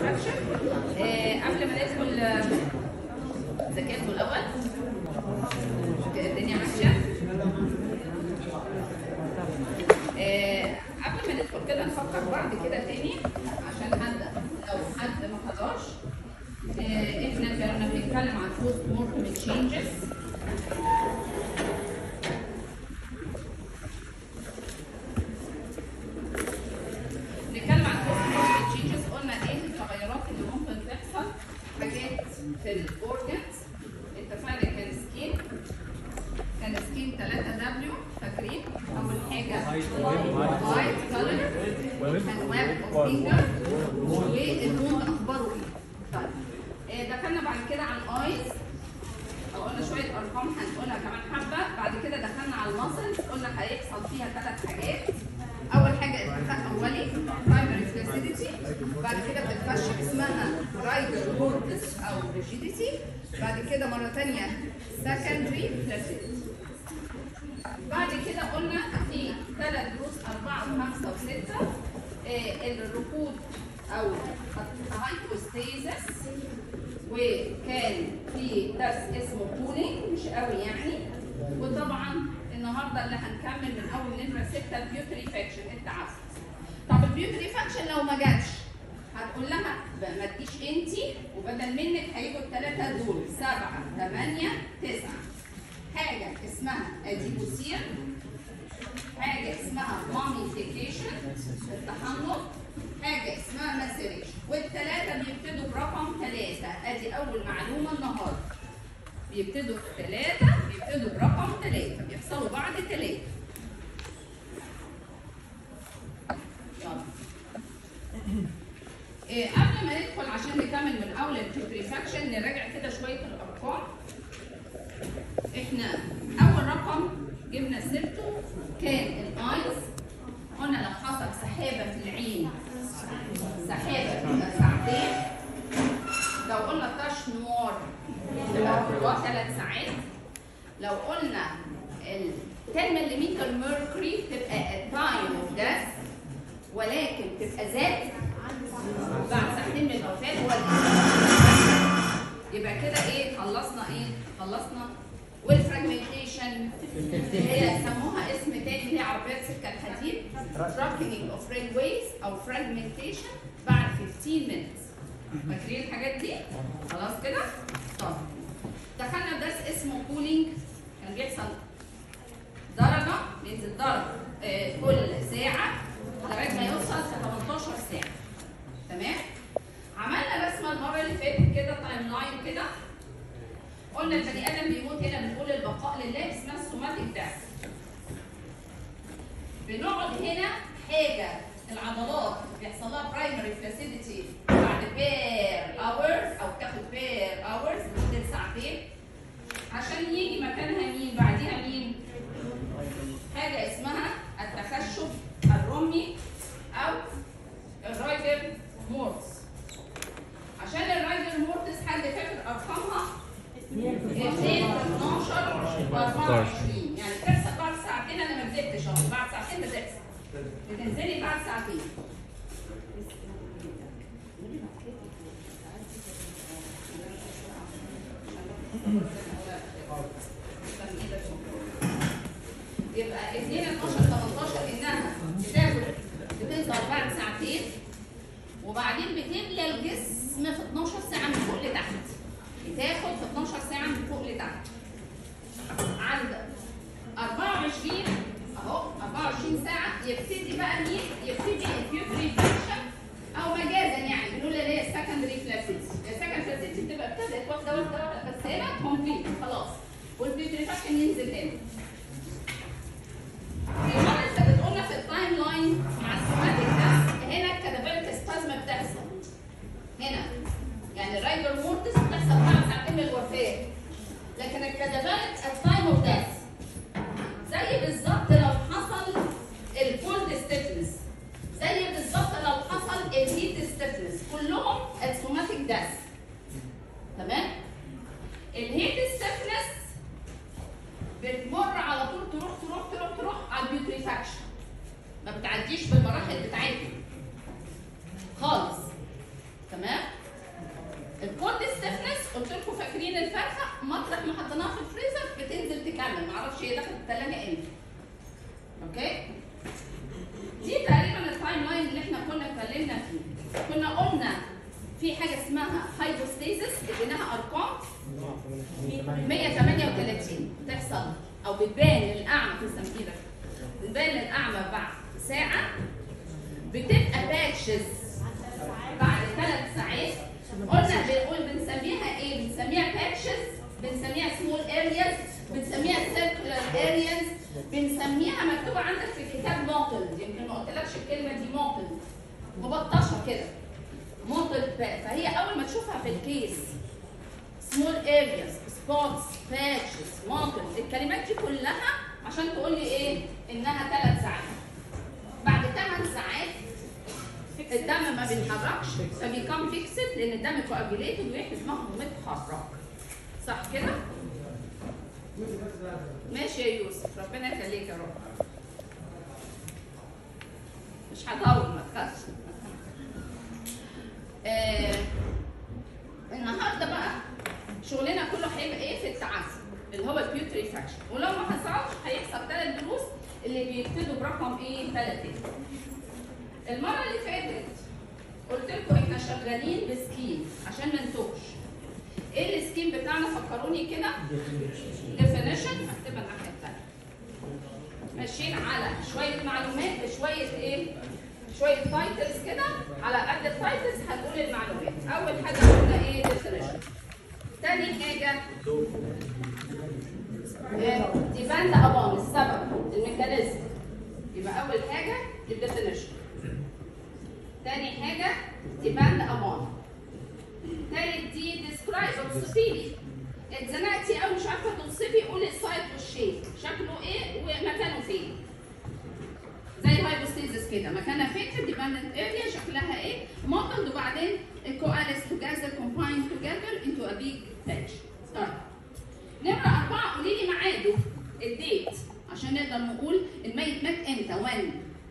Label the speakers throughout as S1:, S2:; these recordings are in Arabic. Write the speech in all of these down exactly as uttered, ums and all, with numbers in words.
S1: بيوتريفاكشن. قبل ما ندخل ذاكرته الاول الدنيا ماشيه. آه قبل ما ندخل كده نفكر بعض كده تاني عشان هبدا لو حد ما حضرش. آه احنا كنا بنتكلم عن بوست مورتم تشينجز. نتكلم عن بوست مورتم تشينجز، قلنا ايه التغيرات اللي ممكن تحصل، حاجات في الاورجنز. اتفقنا كان سكين كان سكين ثلاثة دبليو، فاكرين؟ أول حاجة وايت كولر، كان واب أوف فينجر، واللون أخباره إيه؟ طيب دخلنا بعد كده على الأيز، قلنا شوية أرقام هنقولها كمان حبة. بعد كده دخلنا على الماسلز، قلنا هيحصل فيها ثلاث حاجات. أول حاجة اتفاق أولي برايمري فلاسيديتي، بعد كده بتتفشل اسمها رايدر مورتس أو ريجيديتي، بعد كده مرة ثانية سكندري فلاسيديتي. بعد كده قلنا في ثلاث دروس أربعة وخمسة وستة. آه الركود أو الهايبوستيزس، وكان في درس اسمه كولينج مش قوي يعني. وطبعا النهارده اللي هنكمل من أول نمرة ستة البيوتريفاكشن التعفن. طب البيوتريفاكشن لو ما جاتش هتقول لها ما تجيش انتي، وبدل منك هيجوا الثلاثة دول سبعة ثمانية تسعة. حاجة اسمها اديبوسير، حاجة اسمها ماميفيكيشن التحنط، حاجة اسمها ماسيريشن، والثلاثة بيبتدوا برقم ثلاثة. ادي أول معلومة النهاردة. بيبتدوا ثلاثة، بيبتدوا برقم ثلاثة، بيحصلوا بعد ثلاثة. إيه قبل ما ندخل عشان نكمل من أول البيوتريفاكشن نراجع كده شوية الأرقام. احنا اول رقم جبنا سيرته كان الايز. قلنا لو حصل سحابه في العين، سحابه تبقى ساعتين. لو قلنا تاش نوار تبقى ثلاث ساعات. لو قلنا ال عشرة ملم ميركوري تبقى التايم اوف ديث، ولكن تبقى زاد بعد ساعتين من الوفاه. هو يبقى كده ايه خلصنا ايه خلصنا والفراجمنتيشن هي سموها اسم تاني، هي عربيات سكه الحديد، تراكنج اوف ريلويز او فراجمنتيشن بعد خمستاشر مينتس. فاكرين الحاجات دي؟ خلاص كده؟ طب دخلنا درس اسمه كولينج. كان بيحصل درجه، بينزل درجه آه كل ساعه لغايه ما يوصل ثمانية عشر ساعه. تمام؟ عملنا رسمه المره اللي فاتت كده تايم لاين كده. قلنا البني ادم بيموت هنا، بنقول البقاء لله، اسمها السوماتيك ديث. بنقعد هنا حاجه العضلات بيحصل لها برايمري فلاسيديتي بعد بير اورز، او تاخد بير اورز لمده ساعتين عشان يجي مكانها مين بعديها مين؟ حاجه اسمها التخشب الرمي او الرايدر مورتس. عشان الرايدر مورتس حد فاكر ارقامها؟ اثنين اتناشر واربعة وعشرين، يعني بتحصل بعد ساعتين. انا ما بدأتش اهو، بعد ساعتين بتحصل، بتنزلي بعد ساعتين. يبقى اثنين اتناشر تمنتاشر انها بتاخد بتظهر بعد ساعتين، وبعدين بتملى الجسم في اتناشر ساعه من فوق لتحت. بتاخد في اتناشر ساعه من فوق لتحت. عند اربعة وعشرين اهو اربعة وعشرين ساعه يبتدي بقى مين؟ يبتدي البيوتريفاكشن، او مجازا يعني بنقول اللي هي السكندري فلاسيديتي. السكندري فلاسيديتي بتبقى ابتدت واحده واحده واحده، بس هنا كومبليت خلاص، والبيوتريفاكشن ينزل تاني. المره اللي فاتت قلنا في التايم لاين مع السوماتيك ديث هنا الكادافيريك سبازم بتحصل هنا، يعني الرايدر مورتس بتحصل بعد ساعتين من الوفاه، لكن الكادافيريك التايم اوف ديث زي بالظبط لو حصل الكولد ستيفنس، زي بالظبط لو حصل الهيت ستيفنس، كلهم السوماتيك ديث. تمام؟ الهيت ستيفنس بتمر على طول، تروح تروح تروح تروح على البيوتريفاكشن، ما بتعديش بالمراحل بتاعتها خالص. تمام؟ شايفين الفرخه مطرح ما حطيناها في الفريزر بتنزل تكمل، معرفش هي دخلت الثلاجه امتى. اوكي؟ دي تقريبا التايم لاين اللي احنا كنا اتكلمنا فيه. كنا قلنا في حاجه اسمها هايبوستيزس اديناها ارقام مية وتمانية وتلاتين بتحصل او بتبان للاعمى في السمكيره، بتبان للاعمى بعد ساعه، بتبقى باتشز بعد ثلاث ساعات. قلنا بنقول بنسميها ايه؟ بنسميها باتشز، بنسميها سمول ارياز، بنسميها سيركلر ارياز، بنسميها مكتوبه عندك في الكتاب موتلز، يمكن ما قلتلكش الكلمه دي موتلز، مبطشه كده موتل. فهي اول ما تشوفها في الكيس سمول ارياز، سبوتس، باتشز، موتلز، الكلمات دي كلها عشان تقول لي ايه؟ انها ثلاث ساعات. بعد ثمان ساعات الدم ما بيتحركش فبيكون فيكسد لان الدم كواجيليتد ويحس دماغه متحرك. صح كده؟ ماشي يا يوسف، ربنا يخليك يا رب. مش هطول ما تخافش. آه النهارده بقى شغلنا كله هيبقى ايه؟ في التعافي اللي هو البيوتريفاكشن، ولو ما حصلش هيحصل ثلاث دروس اللي بيبتدوا برقم ايه؟ ثلاثة. المره اللي فاتت قلت لكم احنا شغالين بسكيم عشان ما نتوهش. ايه السكيم بتاعنا؟ فكروني كده. ديفينيشن، هكتبها الناحيه الثانيه. ماشيين على شويه معلومات بشويه ايه؟ شويه تايتلز كده، على قد التايتلز هنقول المعلومات. اول حاجه قلنا ايه؟ ديفينيشن. ثاني حاجه ديبند ابون، السبب، الميكانيزم. يبقى اول حاجه الديفينيشن. ثاني حاجه ديبند ابون. ثالث دي ديسكرايب، اوصفي لي. اتزنقتي او مش عارفه توصفي، قولي السايت والشيب، شكله ايه ومكانه فين. زي الهايبوستيزس كده، مكانها فين في الديبندنت اريا، شكلها ايه؟ موتلد، وبعدين الكواليس توجذر كومباين توجذر انتو ا بيج باتش. طيب نمره اربعه، قولي لي ميعاده، الديت، عشان نقدر نقول الميت مات امتى، وين.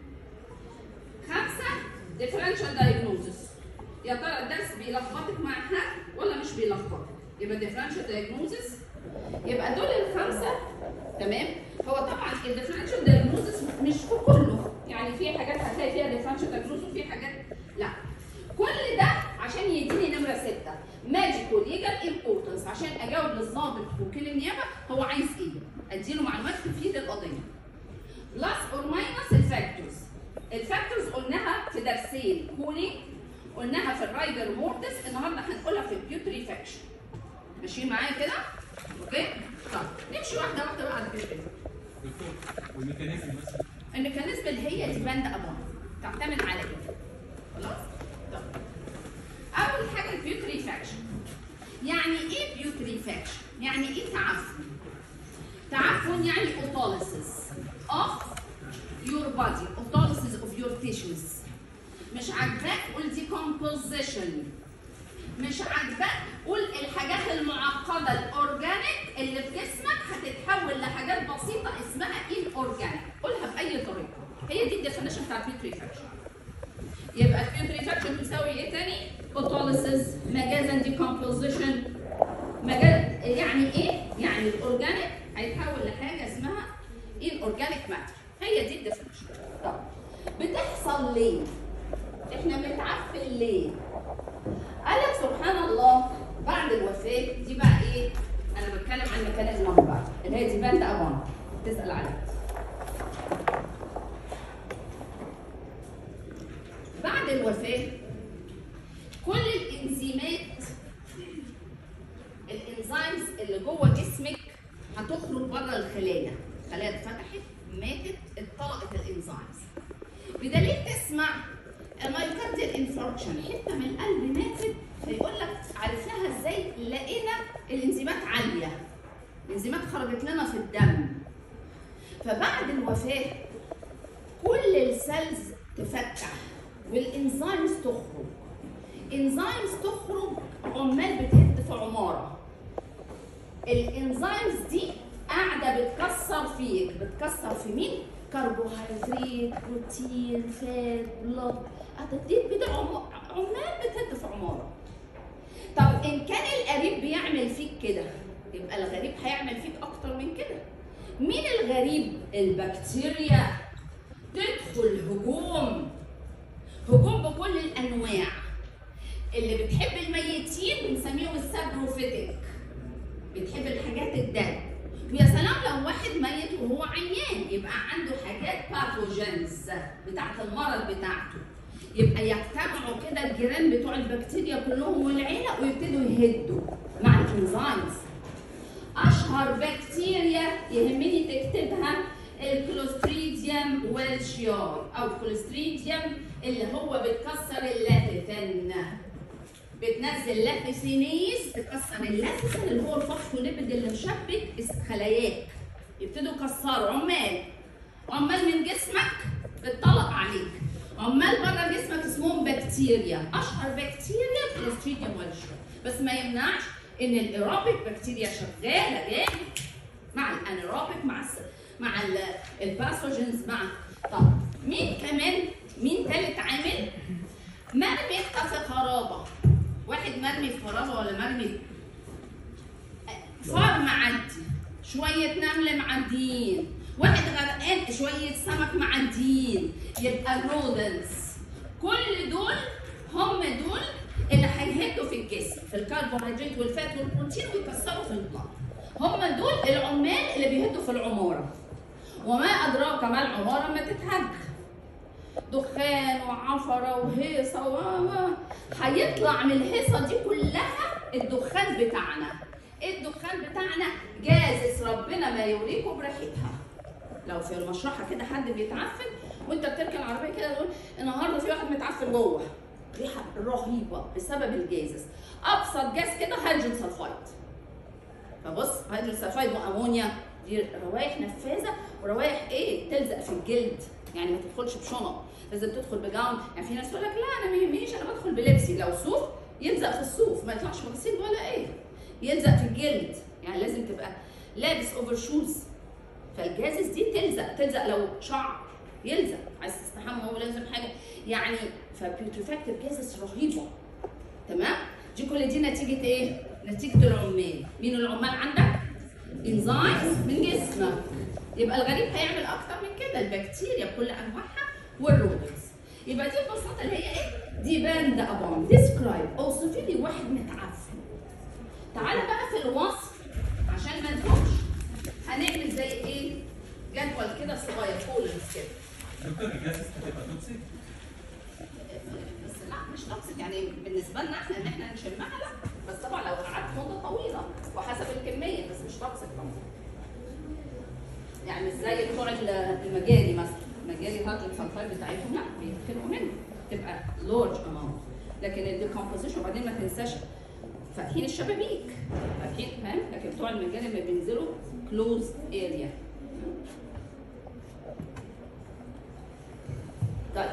S1: خمسه ديفرنشال دايجنوزس. يا ترى الدرس بيلخبطك مع حد ولا مش بيلخبطك؟ يبقى ديفرنشال دايجنوزس. يبقى دول الخمسه. تمام؟ هو طبعا الديفرنشال دايجنوزس مش في كله، يعني في حاجات هتلاقي فيها ديفرنشال دايجنوزس وفي حاجات لا. كل ده عشان يديني نمره سته ماجيكال ليجال امبورتنس، عشان اجاوب للضابط وكيل النيابه هو عايز ايه؟ اديله معلومات تفيد القضيه. بلس اور ماينس الفاكتورز. الفاكتورز قلناها في درسين، كولينج قلناها في الرايدر مورتس، النهارده هنقولها في البيوتريفاكشن. ماشيين معايا كده؟ اوكي؟ طيب نمشي واحده واحده بقى على البيوتريفاكشن.
S2: والميكانيزم مثلا؟
S1: الميكانيزم اللي هي ديبند ابون، تعتمد على ايه؟ خلاص؟ طيب اول حاجه البيوتريفاكشن. يعني ايه بيوتريفاكشن؟ يعني ايه تعفن؟ تعفن يعني autolysis of your body، autolysis of your tissues. مش عاجباك قول decomposition. مش عاجباك قول الحاجات المعقده الاورجانيك اللي في جسمك هتتحول لحاجات بسيطه اسمها inorganic. قولها باي طريقه. هي دي الديفينيشن بتاع البيوتريفاكشن. يبقى البيوتريفاكشن بتساوي ايه تاني؟ autolysis، مجازا decomposition. مجال يعني ايه؟ يعني الاورجانيك هيتحول لحاجه اسمها inorganic matter. هي دي الديفينيشن. طب بتحصل ليه؟ احنا بنتعفن ليه؟ قال لك سبحان الله بعد الوفاه دي بقى ايه؟ انا بتكلم عن ميكانيزم اهو بقى اللي هي ديبند ابون تسال عليها. بعد الوفاه كل الانزيمات، الانزيمز اللي جوه جسمك هتخرج بره الخلايا. الخلايا اتفتحت، ماتت، اتطلقت الانزيمز. بدليل تسمع مايوكارديال انفاركشن، حته من القلب ماتت، فيقول لك عرفناها ازاي؟ لقينا الانزيمات عاليه، الانزيمات خرجت لنا في الدم. فبعد الوفاه كل السيلز تفتح والانزيمز تخرج. انزيمز تخرج عمال بتهد في عماره. الانزيمز دي قاعده بتكسر فيك، بتكسر في مين؟ كربوهيدرات، بروتين، فات، بلاد، هتديك كده عمال بتهد في عماره. طب ان كان القريب بيعمل يعمل فيك كده يبقى الغريب هيعمل فيك اكتر من كده. مين الغريب؟ البكتيريا. تدخل هجوم هجوم بكل الانواع. اللي بتحب الميتين بنسميهم السابروفيتك، بتحب الحاجات الدم. ويا سلام لو واحد ميت وهو عيان يبقى عنده حاجات باثوجينز بتاعت المرض بتاعته، يبقى يجتمعوا كده الجيران بتوع البكتيريا كلهم والعيله ويبتدوا يهدوا مع الانزيمز. اشهر بكتيريا يهمني تكتبها الكلوستريديوم ويلشيار او كلوستريديوم اللي هو بتكسر اللاتيثين، بتنزل لاتيثينيز تكسر اللاتيثين اللي هو الفوسفوليبيد اللي مشبك خلاياك، يبتدوا يكسروا. عمال عمال من جسمك بتطلق عليك، عمال بره جسمك اسمهم بكتيريا. اشهر بكتيريا كلوستريديوم ويلشيار، بس ما يمنعش ان الايروبيك بكتيريا شغاله جامد مع الانيروبيك مع الس... مع الباثوجينز مع. طب مين كمان؟ مين تالت عامل؟ مرمي في خرابه. واحد مرمي في خرابه ولا مرمي فار معدي، شويه نمل معديين، واحد غرقان، شويه سمك معديين، يبقى الرودنس. كل دول هم دول اللي هيهدوا في الجسم في الكربوهيدرات والفات والبروتين ويكسروا في البلاد. هم دول العمال اللي بيهدوا في العماره. وما ادراك ما العماره ما تتهد، دخان وعفره وهيصه و هيطلع من الهيصه دي كلها الدخان بتاعنا. الدخان بتاعنا جازس ربنا ما يوريكم بريحتها. لو في المشرحه كده حد بيتعفن وانت بتركن العربيه كده تقول النهارده في واحد متعفن جوه، ريحه رهيبه بسبب الجازس. ابسط جاز كده هيدروجين سلفايد. فبص هيدروجين سلفايد وامونيا دي روايح نفاذه وروايح ايه تلزق في الجلد، يعني ما تدخلش بشنط، لازم تدخل بجاون. يعني في ناس تقول لك لا انا ما يهمنيش انا بدخل بلبسي، لو صوف يلزق في الصوف ما يطلعش بغسيل ولا ايه، يلزق في الجلد، يعني لازم تبقى لابس اوفر شوز. فالجازس دي تلزق تلزق لو شعر يلزق، عايز تستحمى ولازم حاجه يعني. فبيوتريفاكتيف جازس رهيبه. تمام؟ دي كل دي نتيجه ايه؟ نتيجه العمال. مين العمال عندك؟ انزيمز من جسمك. يبقى الغريب هيعمل اكتر من كده، البكتيريا بكل انواعها والرودنس. يبقى دي ببساطه اللي هي ايه؟ ديبند ابون، ديسكرايب، اوصفي لي واحد متعفن. تعالى بقى في الوصف عشان ما نتوهش هنعمل زي ايه؟ جدول كده صغير كولنز كده.
S2: دكتور الجاسس هتبقى توكسيك؟
S1: بس لا مش توكسيك، يعني بالنسبه لنا احنا ان احنا نشمها لا، بس طبعا لو قعدت مده طويله وحسب الكميه، بس مش توكسيك طبعا. يعني مش زي بتوع المجاري مثلا، المجاري الهيدروجين سلفايد بتاعتهم لا بيتخنقوا منه، تبقى لارج اماونت. لكن الديكومبوزيشن وبعدين ما تنساش فاتحين الشبابيك، فاتحين فاهم؟ لكن بتوع المجاري لما بينزلوا كلوز اريا. طيب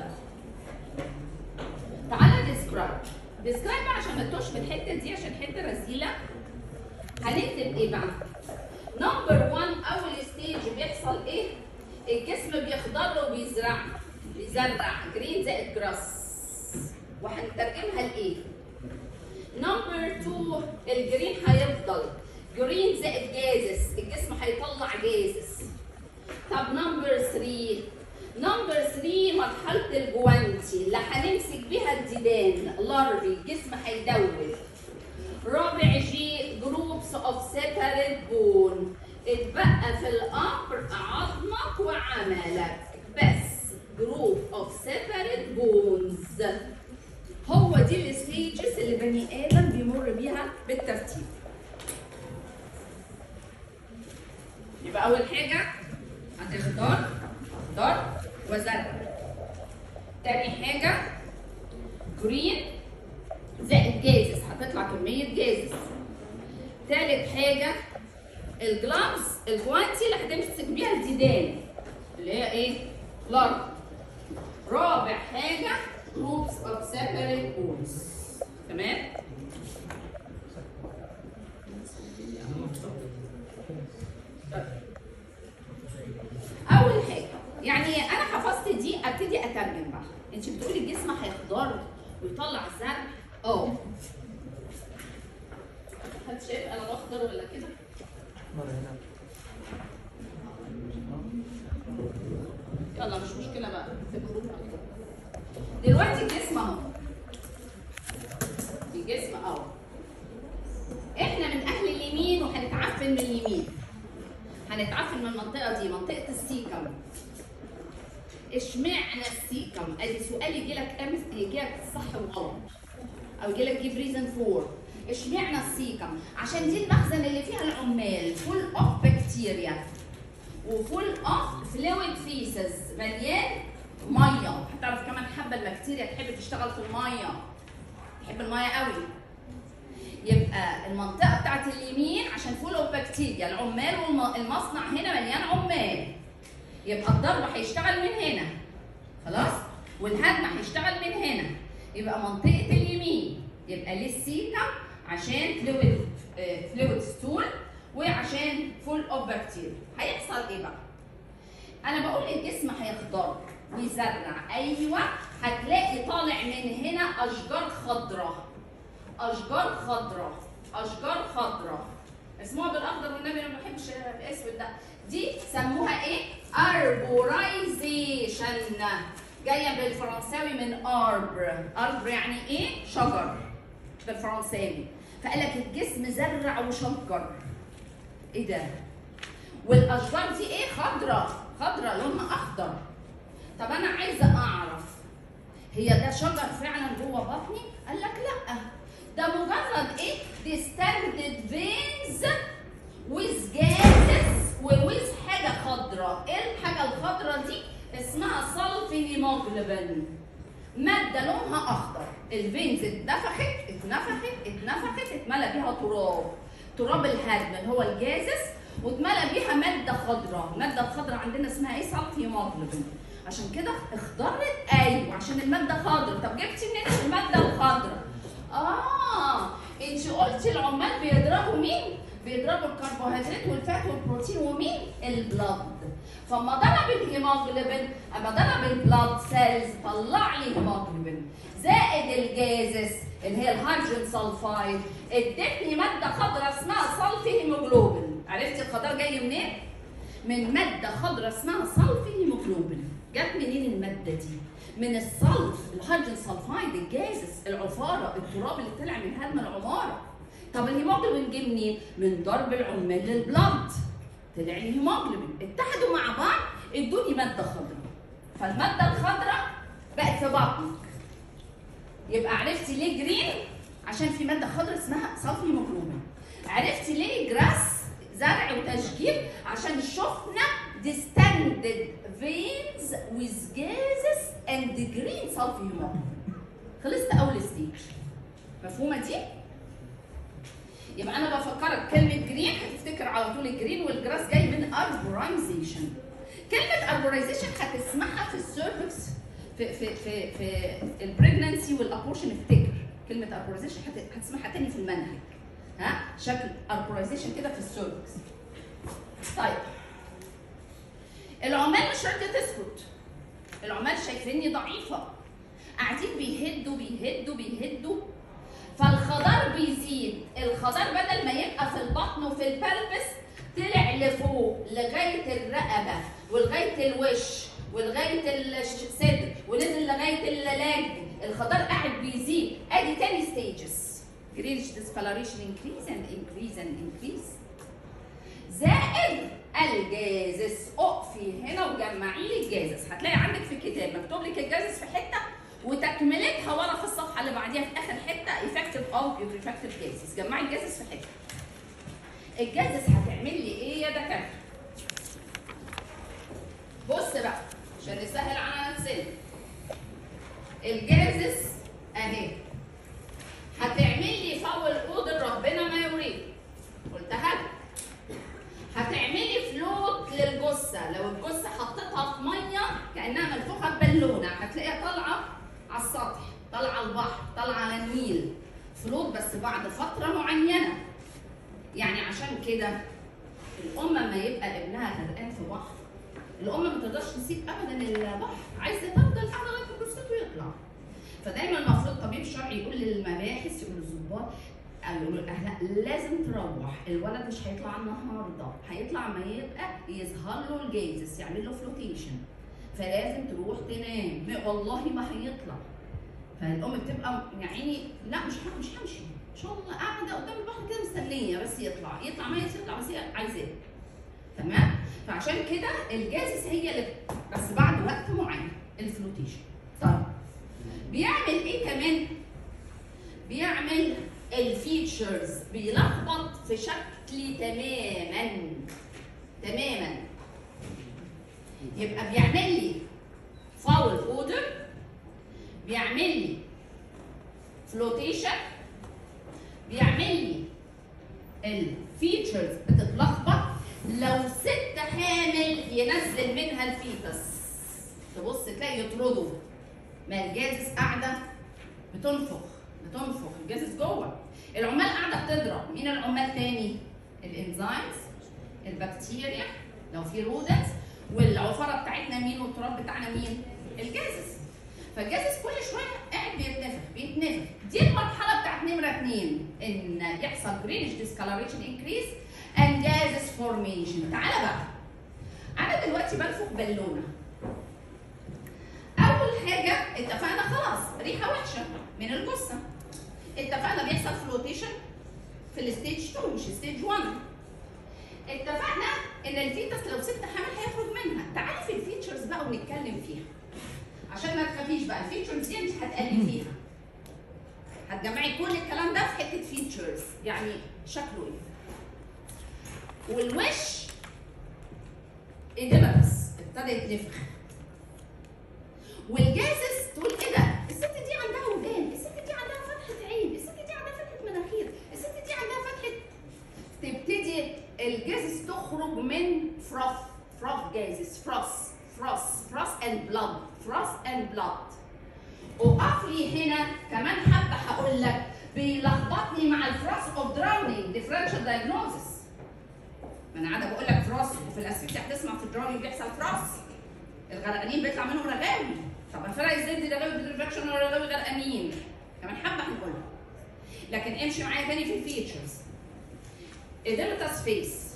S1: تعالى ديسكرايب. ديسكرايب عشان ما تتوهش في الحته دي عشان حته رزيله. هنكتب ايه بقى؟ نمبر واحد اول ستيج بيحصل ايه؟ الجسم بيخضر وبيزرع بيزرع جرين زائد جراس. وهنترجمها لايه؟ نمبر اتنين الجرين هيفضل جرين زائد جازس، الجسم هيطلع جازس. طب نمبر تلاتة نمبر تلاتة مرحله الجوانتي اللي هنمسك بيها الديدان لارفي، الجسم هيدوب. رابع جي جروبس اوف سيبريت بون، اتبقى في الامر عظمك وعملك بس. جروب اوف سيبريت بونز هو دي الستيجز اللي بني ادم بيمر بيها بالترتيب. يبقى اول حاجه هتختار خضار وزرع. تاني حاجه جرين زائد جازس، هتطلع كميه جازس. تالت حاجه الجلافز الجوانتي اللي هتمسك بيها الديدان اللي هي ايه؟ لارج. رابع حاجه groups of separate bones. تمام؟ اول حاجه يعني انا حفظت دي ابتدي اترجم بقى. انت بتقولي الجسم هيخضر ويطلع زرع. اه حد شايف انا يلا مش مشكله بقى فكروا دلوقتي الجسم اهو. الجسم اهو. احنا من اهل اليمين وهنتعفن من اليمين. هنتعفن من المنطقه دي، منطقه السيكم. اشمعنى السيكم؟ ادي سؤال يجي لك امس يجي لك صح وغلط. او يجي لك جيب ريزن فور. اشمعنى السيكم؟ عشان دي المخزن اللي فيها العمال فول اوف بكتيريا وفول اوف فلويد فيسز مليان ميه. هتعرف كمان حبه البكتيريا تحب تشتغل في الميه. تحب الميه قوي. يبقى المنطقه بتاعت اليمين عشان فول اوف بكتيريا، العمال والمصنع هنا مليان عمال. يبقى الضرب هيشتغل من هنا. خلاص؟ والهدم هيشتغل من هنا. يبقى منطقه اليمين يبقى للسيكم عشان فلويد فلويد ستول وعشان فول اوف بكتيريا. هيحصل ايه بقى؟ انا بقول الجسم هيخضر ويزرع. ايوه هتلاقي طالع من هنا اشجار خضراء. اشجار خضراء اشجار خضراء اسموها بالاخضر والنبي انا ما بحبش الاسود ده. دي سموها ايه؟ اربورايزيشن. جايه بالفرنساوي من اربر. اربر يعني ايه؟ شجر بالفرنساوي. فقال لك الجسم زرع وشجر. ايه ده؟ والاشجار دي ايه؟ خضراء خضراء لونها اخضر. طب انا عايزه اعرف هي ده شجر فعلا جوه بطني؟ قال لك لا، ده مجرد ايه؟ distended veins with gases وويز حاجه خضراء. ايه الحاجه الخضراء دي؟ اسمها سلفيهيموجلوبين. ماده لونها اخضر. الفينز اتنفخت اتنفخت اتنفخت اتملى بيها تراب. تراب الهدم اللي هو الجازس واتملى بيها ماده خضراء. الماده الخضراء عندنا اسمها ايه؟ سلفيهيموجلوبين. عشان كده اخضرت. ايوه عشان الماده خضراء. طب جبتي منين الماده الخضراء؟ اه انت قلتي العمال بيضربوا مين؟ بيضربوا الكربوهيدرات والفات والبروتين ومين؟ البلاد. فاما ضرب الهيموجلوبين اما ضرب البلاد سيلز طلع لي هيموجلوبين زائد الجازس اللي هي الهيدروجين سلفايد ادتني ماده خضراء اسمها سلفي هيموجلوبين. عرفتي الخضار جاي منين؟ من ماده خضراء اسمها سلفي هيموجلوبين. جت منين الماده دي؟ من الصلف الهيدروجين سلفايد الجازس العفاره التراب اللي طلع من هدم العماره. طب الهيموجلوبين جه منين؟ من ضرب العمال للبلد. طلع لي هيموجلوبين اتحدوا مع بعض ادوني ماده خضراء. فالماده الخضراء بقت في بطنك. يبقى عرفتي ليه جرين؟ عشان في ماده خضراء اسمها سلفي هيموجلوبين. عرفتي ليه جراس زرع وتشجير؟ عشان شفنا distended veins with gases and green sulfur hemoglobin. خلصت اول ستيج. مفهومه دي؟ يبقى انا بفكرك كلمه جرين هتفتكر على طول الجرين والجراس جاي من arborization. كلمه arborization هتسمعها في السيرفكس في في في في البريجننسي والابورشن. افتكر كلمه arborization هتسمعها تاني في المنهج. ها؟ شكل arborization كده في السيرفكس. طيب العمال مش راضيه تسكت. العمال شايفيني ضعيفه. قاعدين بيهدوا بيهدوا بيهدوا فالخضار بيزيد. الخضار بدل ما يبقى في البطن وفي البلبس طلع لفوق لغايه الرقبه ولغايه الوش ولغايه الصدر ونزل لغايه الللاج. الخضار قاعد بيزيد. ادي تاني ستيجز. greenish discoloration increase and increase and increase. زائد الجازس. اقفي هنا وجمعي لي الجازس. هتلاقي عندك في الكتاب مكتوب لك الجازس في حته وتكملتها ورا في الصفحه اللي بعديها في اخر حته effective او putrefacive gases. جمعي الجازس في حته. الجازس هتعمل لي ايه يا دكاتره؟ بص بقى عشان نسهل على نفسنا. الجازس اهي هتعمل لي فول قدر ربنا ما يريد. قلتها لك. هتعملي فلوت للجثه. لو الجثه حطيتها في ميه كانها منفوخه ببالونه هتلاقيها طالعه على السطح، طالعه على البحر، طالعه على النيل. فلوت بس بعد فتره معينه. يعني عشان كده الام لما يبقى ابنها غرقان في بحر الام ما تقدرش تسيب ابدا البحر، عايزه تفضل قاعده لغايه ما جثته يطلع. فدايما المفروض طبيب شرعي يقول للمباحث يقول للظباط قالوا لاهلها لازم تروح، الولد مش هيطلع النهارده، هيطلع ما يبقى يظهر له الجازس يعمل له فلوتيشن، فلازم تروح تنام، والله ما هيطلع. فالام بتبقى يا عيني لا مش مش همشي ان شاء الله، قاعده قدام البحر كده مستنيه بس يطلع يطلع ما يطلع بس هي عايزاه. تمام؟ فعشان كده الجازس هي اللي بس بعد وقت معين الفلوتيشن. طيب بيعمل ايه كمان؟ بيعمل الفيتشرز، بيلخبط في شكلي تماما تماما. يبقى بيعمل لي فاول اودر، بيعمل لي فلوتيشن، بيعمل لي الفيتشرز بتتلخبط. لو ست حامل ينزل منها الفيتس، تبص تلاقي يطرده، ما الجازس قاعده بتنفخ بتنفخ الجازس جوه. العمال قاعده بتضرب، مين العمال تاني؟ الانزيمز، البكتيريا لو في رودنس، والعفره بتاعتنا مين؟ والتراب بتاعنا مين؟ الجازس. فالجازس كل شويه قاعد بيتنفخ بيتنفخ. دي المرحله بتاعت نمره اثنين، ان يحصل جرينش ديسكالريشن انكريس اند جازس فورميشن. تعالى بقى، انا دلوقتي بنفخ بالونه. اول حاجه اتفقنا خلاص ريحه وحشه من الجثه، اتفقنا بيحصل فلوتيشن في الستيج اتنين مش ستيج واحد. اتفقنا ان الفيتس لو ست حامل هيخرج منها. تعالي في الفيتشرز بقى ونتكلم فيها عشان ما تخافيش بقى. الفيتشرز دي مش هتقلي فيها، هتجمعي كل الكلام ده في حته فيتشرز. يعني شكله ايه؟ والوش اديمتس ابتدى يتنفخ، والجازس تقول ايه ده؟ الست دي عندها ودان، الست دي عندها فتحه عين، الست دي عندها فتحه مناخير، الست دي عندها فتحه. تبتدي الجازس تخرج من فروث فروث جازس فروث فروث فروث اند بلاد فروث اند بلاد. وقف لي هنا كمان حبه هقول لك بيلخبطني مع الفروث اوف دراونينج ديفرنشال دايجنوزس. ما انا قاعده بقول لك فروث، وفي الاسفكت هتسمع في الدراونينج بيحصل فروث. الغرقانين بيطلع منهم رغاوي. طب الفرق ازاي دي رغاوي ديفراكشن ولا رغاوي غرقانين؟ كمان حبه هنقولها. لكن امشي معايا تاني في الفيتشرز. اديمتاس فيس،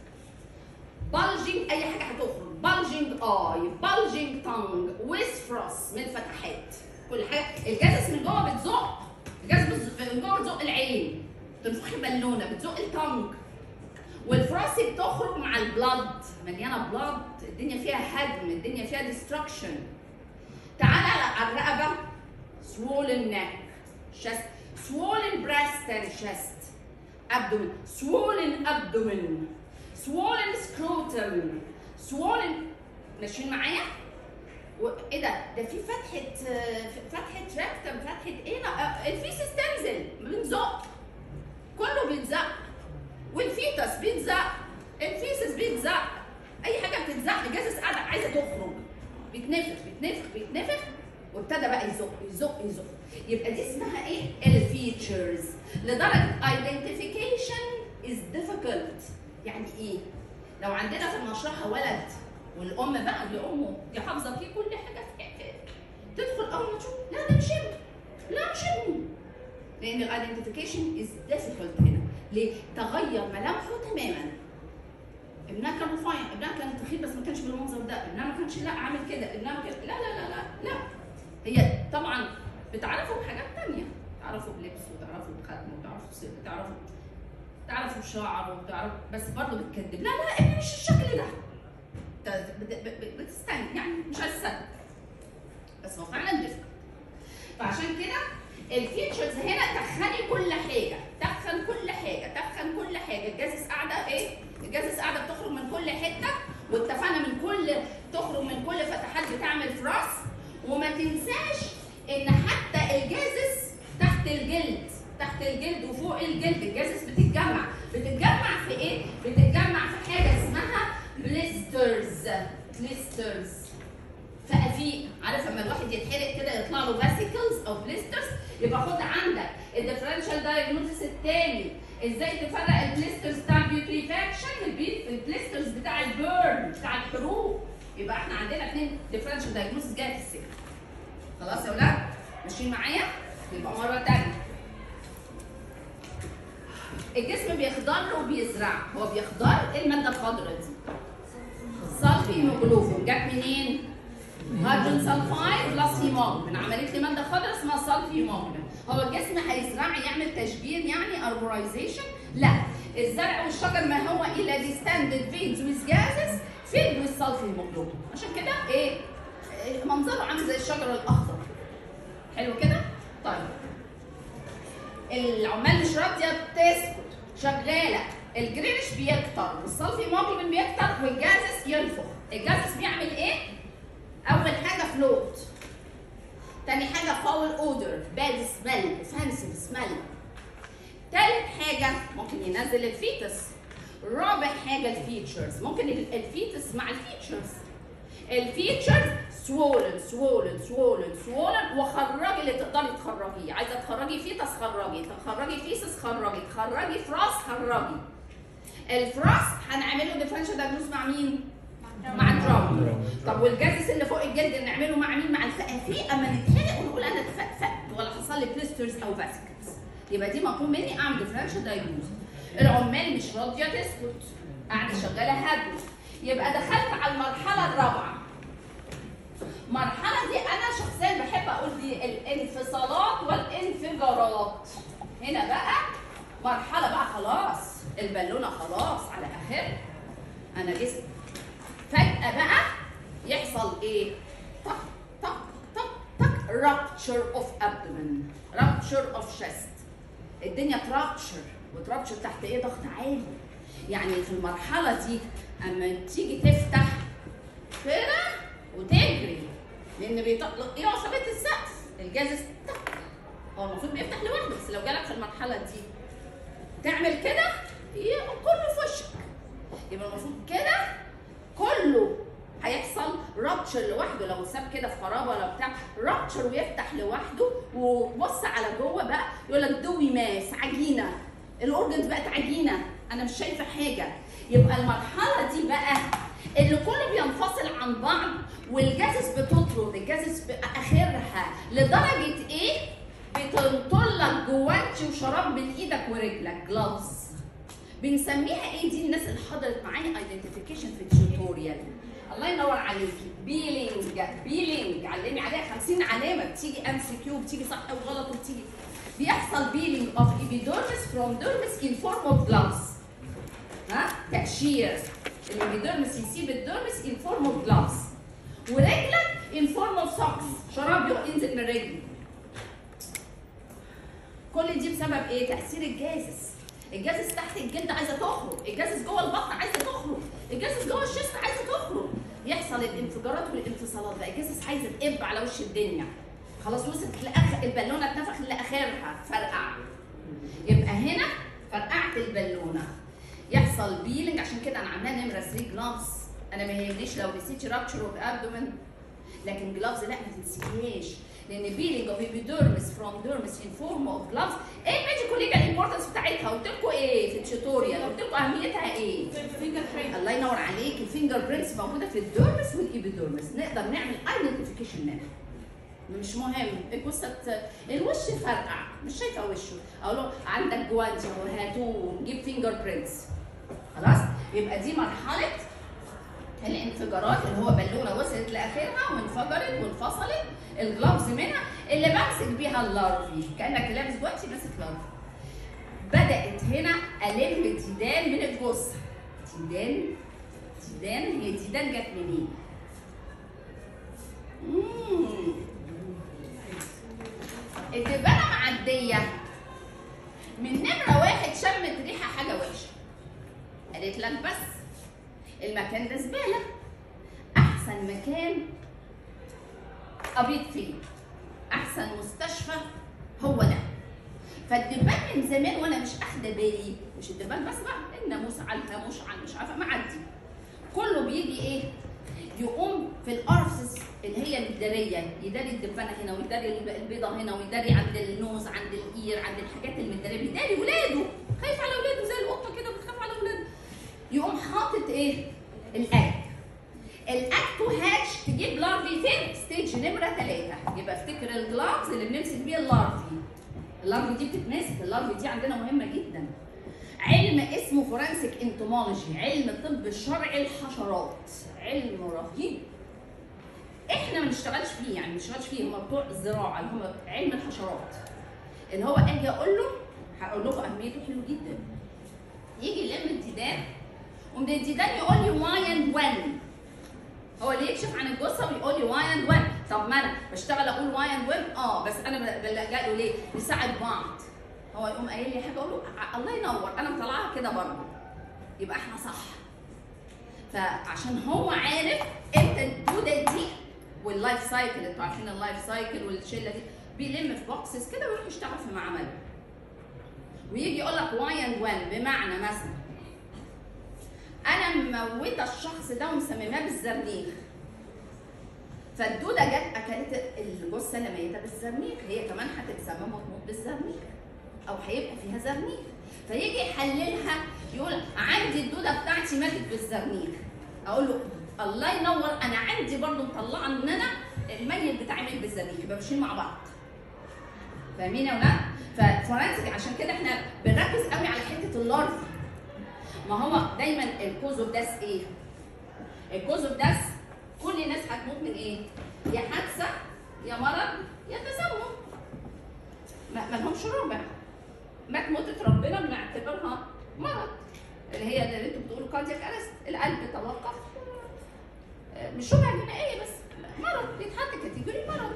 S1: bulging اي حاجه هتخرج، bulging اي، bulging tongue with frost من الفتحات. كل حاجه الجازس من جوه بتزق، الجازس من جوه بتزق العين، تنفخي بالونه بتزق التانج، والفروست بتخرج مع البلاد، مليانه بلاد، الدنيا فيها هدم، الدنيا فيها ديستركشن. تعالى على الرقبه، swollen neck chest، swollen breast and chest، abdomen، swollen abdomen، swollen scrotum، swollen. ماشيين معايا؟ وايه ده؟ ده في فتحه فتحه ركتم، فتحه ايه؟ لا الفيسس تنزل بنزق، كله بيتزق، والفيتس بيتزق، الفيسس بيتزق، اي حاجه بتتزق. الجازس قاعده عايزه تخرج، بيتنفخ بيتنفخ بيتنفخ، وابتدى بقى يزق يزق يزق. يبقى دي اسمها ايه؟ الفيتشرز. لدرجه identification is difficult. يعني ايه؟ لو عندنا في المشرحه ولد والام بقى دي امه دي حافظه فيه كل حاجه في تدخل اول ما تشوف لا ده مش ابني، لا مش ابني، لان الايدنتيفيكيشن از ديفيكولت هنا. ليه؟ تغير ملامحه تماما. ابنها كان رفيع، ابنها كان تخين بس ما كانش بالمنظر ده، ابنها ما كانش لا عامل كده، ابنها ما كانش لا لا لا لا لا. هي طبعا بتعرفوا بحاجات ثانيه، تعرفوا بلبسه وتعرفوا بختمه وتعرفوا بصيغه، تعرفوا تعرفوا بشعره وتعرفوا، بس برضه بتكذب لا لا ابني مش الشكل ده. بتستنى يعني مش عايز تصدق، بس هو فعلا ديفيكولت. فعشان كده الفيتشرز هنا تخني كل حاجه، تخن كل حاجه، تخن كل حاجه. الجازس قاعده ايه؟ الجازس قاعده بتخرج من كل حته، واتفقنا من كل تخرج من كل فتحات بتعمل فراس. وما تنساش ان حتى الجازس تحت الجلد، تحت الجلد وفوق الجلد الجازس بتتجمع، بتتجمع في ايه؟ بتتجمع في حاجه اسمها بليسترز، بليسترز في افيق. عارف لما الواحد يتحرق كده يطلع له فاسيكلز او بليسترز؟ يبقى خد عندك الديفرنشال دايجنوستس الثاني، ازاي تفرق البليسترز بتاع البيوتريفاكشن والبليسترز بتاع البيرن بتاع الحروق. يبقى احنا عندنا اثنين ديفرنشال دايجنوستس جايه في السكه. خلاص يا ولاد؟ ماشيين معايا؟ يبقى مره ثانيه. الجسم بيخضر وبيزرع، هو بيخضر ايه الماده الخضراء دي؟ سلفي هيموجلوبين، جت منين؟ هيدروجين سلفايد بلس هيموجلوبين، عملت لي ماده خضراء اسمها سلفي هيموجلوبين. هو الجسم هيزرع يعمل تشجير يعني اربورايزيشن؟ لا، الزرع والشجر ما هو الا ديستاندد فيدز ويز جازز فيد ويز سلفي هيموجلوبين، عشان كده ايه؟ منظره عامل زي الشجر الاخضر. حلو كده؟ طيب العمال مش راضيه تسكت، شغاله، الجرينش بيكتر والسلفي هيموجلوبين بيكتر والجازس ينفخ. الجازس بيعمل ايه؟ اول حاجه فلوت، تاني حاجه فاول اودر، باد سميل، اوفنسيف سميل، تالت حاجه ممكن ينزل الفيتس، رابع حاجه الفيتشرز، ممكن الفيتس مع الفيتشرز. الفيتشرز سوولن سوولن سوولن سوولن، وخرجي اللي تقدري تخرجيه، عايزه تخرجي فيتس خرجي، تخرجي فيسس خرجي، تخرجي فراس خرجي. الفراس هنعمله ديفرنشال دايجنوز مع مين؟ مع الدراما. طب والجازس اللي فوق الجلد نعمله مع مين؟ مع الفقافيق، اما نتحرق ونقول انا اتفقفقت ولا حصل لي بليسترز او فاسكتس، يبقى دي مطلوب مني اعمل ديفرنشال دايجنوز. العمال مش راضيه تسكت، قاعده شغاله هبل، يبقى دخلت على المرحله الرابعه. المرحله دي انا شخصيا بحب اقول دي الانفصالات والانفجارات. هنا بقى مرحله بقى خلاص البالونه خلاص على اخرها، انا جسمي فجاه بقى يحصل ايه؟ طق طق طق طق rupture of abdomen، rupture of chest، الدنيا ترابشر، وترابشر تحت ايه؟ ضغط عالي. يعني في المرحله دي اما تيجي تفتح كده وتجري لان بيطلق ايه؟ عصبيه السقف، الجازس طق، هو المفروض بيفتح لوحده، بس لو جالك في المرحله دي تعمل كده يبقى كله في وشك، يبقى المفروض كده كله هيحصل رابتشر لوحده. لو ساب كده في خرابه ولا بتاع رابتشر ويفتح لوحده، وبص على جوه بقى يقول لك دوي ماس، عجينه، الاورجنز بقت عجينه، انا مش شايفه حاجه. يبقى المرحله دي بقى اللي كله بينفصل عن بعض والجازس بتطرد، الجازس اخرها لدرجه ايه؟ بتنطر لك جوانتي وشراب من ايدك ورجلك، جلافز. بنسميها ايه دي؟ الناس اللي حضرت معايا ايدنتيفيكيشن في التيوتوريال، الله ينور عليكي، بيلينج، بيلينج علمي عليها خمسين علامه، بتيجي ام سي كيو، بتيجي صح وغلط، وبتيجي بيحصل بيلينج اوف ايبيديرمس فروم ديرمس ان فورم اوف جلافز. ها؟ تقشير، الابيديرمس يسيب الديرمس ان فورم اوف جلافز، ورجلك ان فورم اوف سوكس، شراب ينزل من رجلي. كل دي بسبب ايه؟ تاثير الجازس. الجازس تحت الجلد عايزه تخرج، الجازس جوه البطن عايزه تخرج، الجازس جوه الشست عايزه تخرج، يحصل الانفجارات والانفصالات بقى. الجازس عايزه تقب على وش الدنيا، خلاص وصلت لاخر البالونه، اتنفخ لاخرها، فرقع. يبقى هنا فرقعت البالونه، يحصل بيلينج. عشان كده انا عاملاها نمره ثلاثة جلافز. انا ما يهمنيش لو نسيتي رابتشر اوف ابدومن، لكن جلافز لا ما تنسيهاش، لان بيلينج اوف ايبيديرمس فروم ديرمس ان فورم اوف جلافز. ايه الميديكال ليجال امبورتنس بتاعتها؟ قلت لكم ايه في التوتوريال؟ قلت لكم اهميتها ايه؟
S3: الفينجر برينت.
S1: الله ينور عليك، الفينجر برينتس موجوده في الديرمس والايبيديرمس، نقدر نعمل ايدنتيفيكيشن منها. مش مهم القصه الوش فرقع مش شايفه وشه، اقول له عندك جوانتي اهو هاتوه، جيب فينجر برينتس. خلاص؟ يبقى دي مرحله الانفجارات اللي هو بالونه وصلت لاخرها وانفجرت وانفصلت، الجلافز منها اللي بمسك بيها اللارفي، كانك لابس جوانتي ماسك لارفي. بدات هنا الم ديدان من الجثه. ديدان ديدان هي ديدان جت منين؟ اممم الدبانه معديه من نمره واحد، شمت ريحه حاجه وحشه، قالت لك بس المكان ده زباله، احسن مكان ابيض فيه، احسن مستشفى هو ده. فالدبان من زمان وانا مش اخده بالي، مش الدبان بس بقى، الناموس على الهاموش على مش عارفه معدي، كله بيجي ايه؟ يقوم في الارفس اللي هي المداريه، يداري الدبانه هنا ويداري البيضه هنا ويداري عند النوز عند الاير عند الحاجات المداريه، بيداري ولاده، خايف على ولاده زي القطه كده بتخاف على ولاده. يقوم حاطط ايه؟ الاج. الاج تو هاتش تجيب لارفي فين؟ ستيج نمره ثلاثه. يبقى افتكر الجلافز اللي بنمسك بيه اللارفي. اللارفي دي بتتمسك، اللارفي دي عندنا مهمه جدا. علم اسمه فورنسيك انتومولوجي، علم الطب الشرعي الحشرات، علم رهيب. احنا ما بنشتغلش فيه، يعني ما بنشتغلش فيه، هم بتوع الزراعه اللي هم علم الحشرات. اللي هو اجي اقول له، هقول لكم اهميته حلو جدا. يجي يلم الديدان ومن الديدان يقول لي واي اند وين. هو اللي يكشف عن الجثه ويقول لي واي اند وين. طب ما انا بشتغل اقول واي اند وين، اه بس انا بلجأ له ليه؟ نساعد بعض. هو يقوم قايل لي حاجه اقول له الله ينور، انا مطلعها كده برضه. يبقى احنا صح. فعشان هو عارف امتى الدوده دي واللايف سايكل، انتوا عارفين اللايف سايكل والشله دي، بيلم في بوكسز كده ويروح يشتغل في معمل. ويجي يقول لك واي اند وين، بمعنى مثلا انا مموته الشخص ده ومسمماه بالزرنيخ. فالدوده جت اكلت الجثه اللي ميته بالزرنيخ، هي كمان هتتسمم وتموت بالزرنيخ او هيبقى فيها زرنيخ. فيجي يحللها يقول عندي الدوده بتاعتي ماتت بالزرنيخ. اقول له الله ينور، انا عندي برضه مطلعه ان انا الميت بتاعي مات بالزرنيخ، يبقى ماشيين مع بعض. فاهمين يا ولاد؟ ففورنسيك عشان كده احنا بنركز قوي على حته اللارفا. ما هو دايما الكوز اوف داس ايه؟ الكوز اوف داس كل الناس هتموت من ايه؟ يا حادثه يا مرض يا تسمم. ما لهمش رابع. مات موتة ربنا بنعتبرها مرض، اللي هي اللي انتوا بتقولوا كاردياك ارست، القلب توقف، مش شبهه جنائيه بس مرض بيتحط كاتيجوري مرض.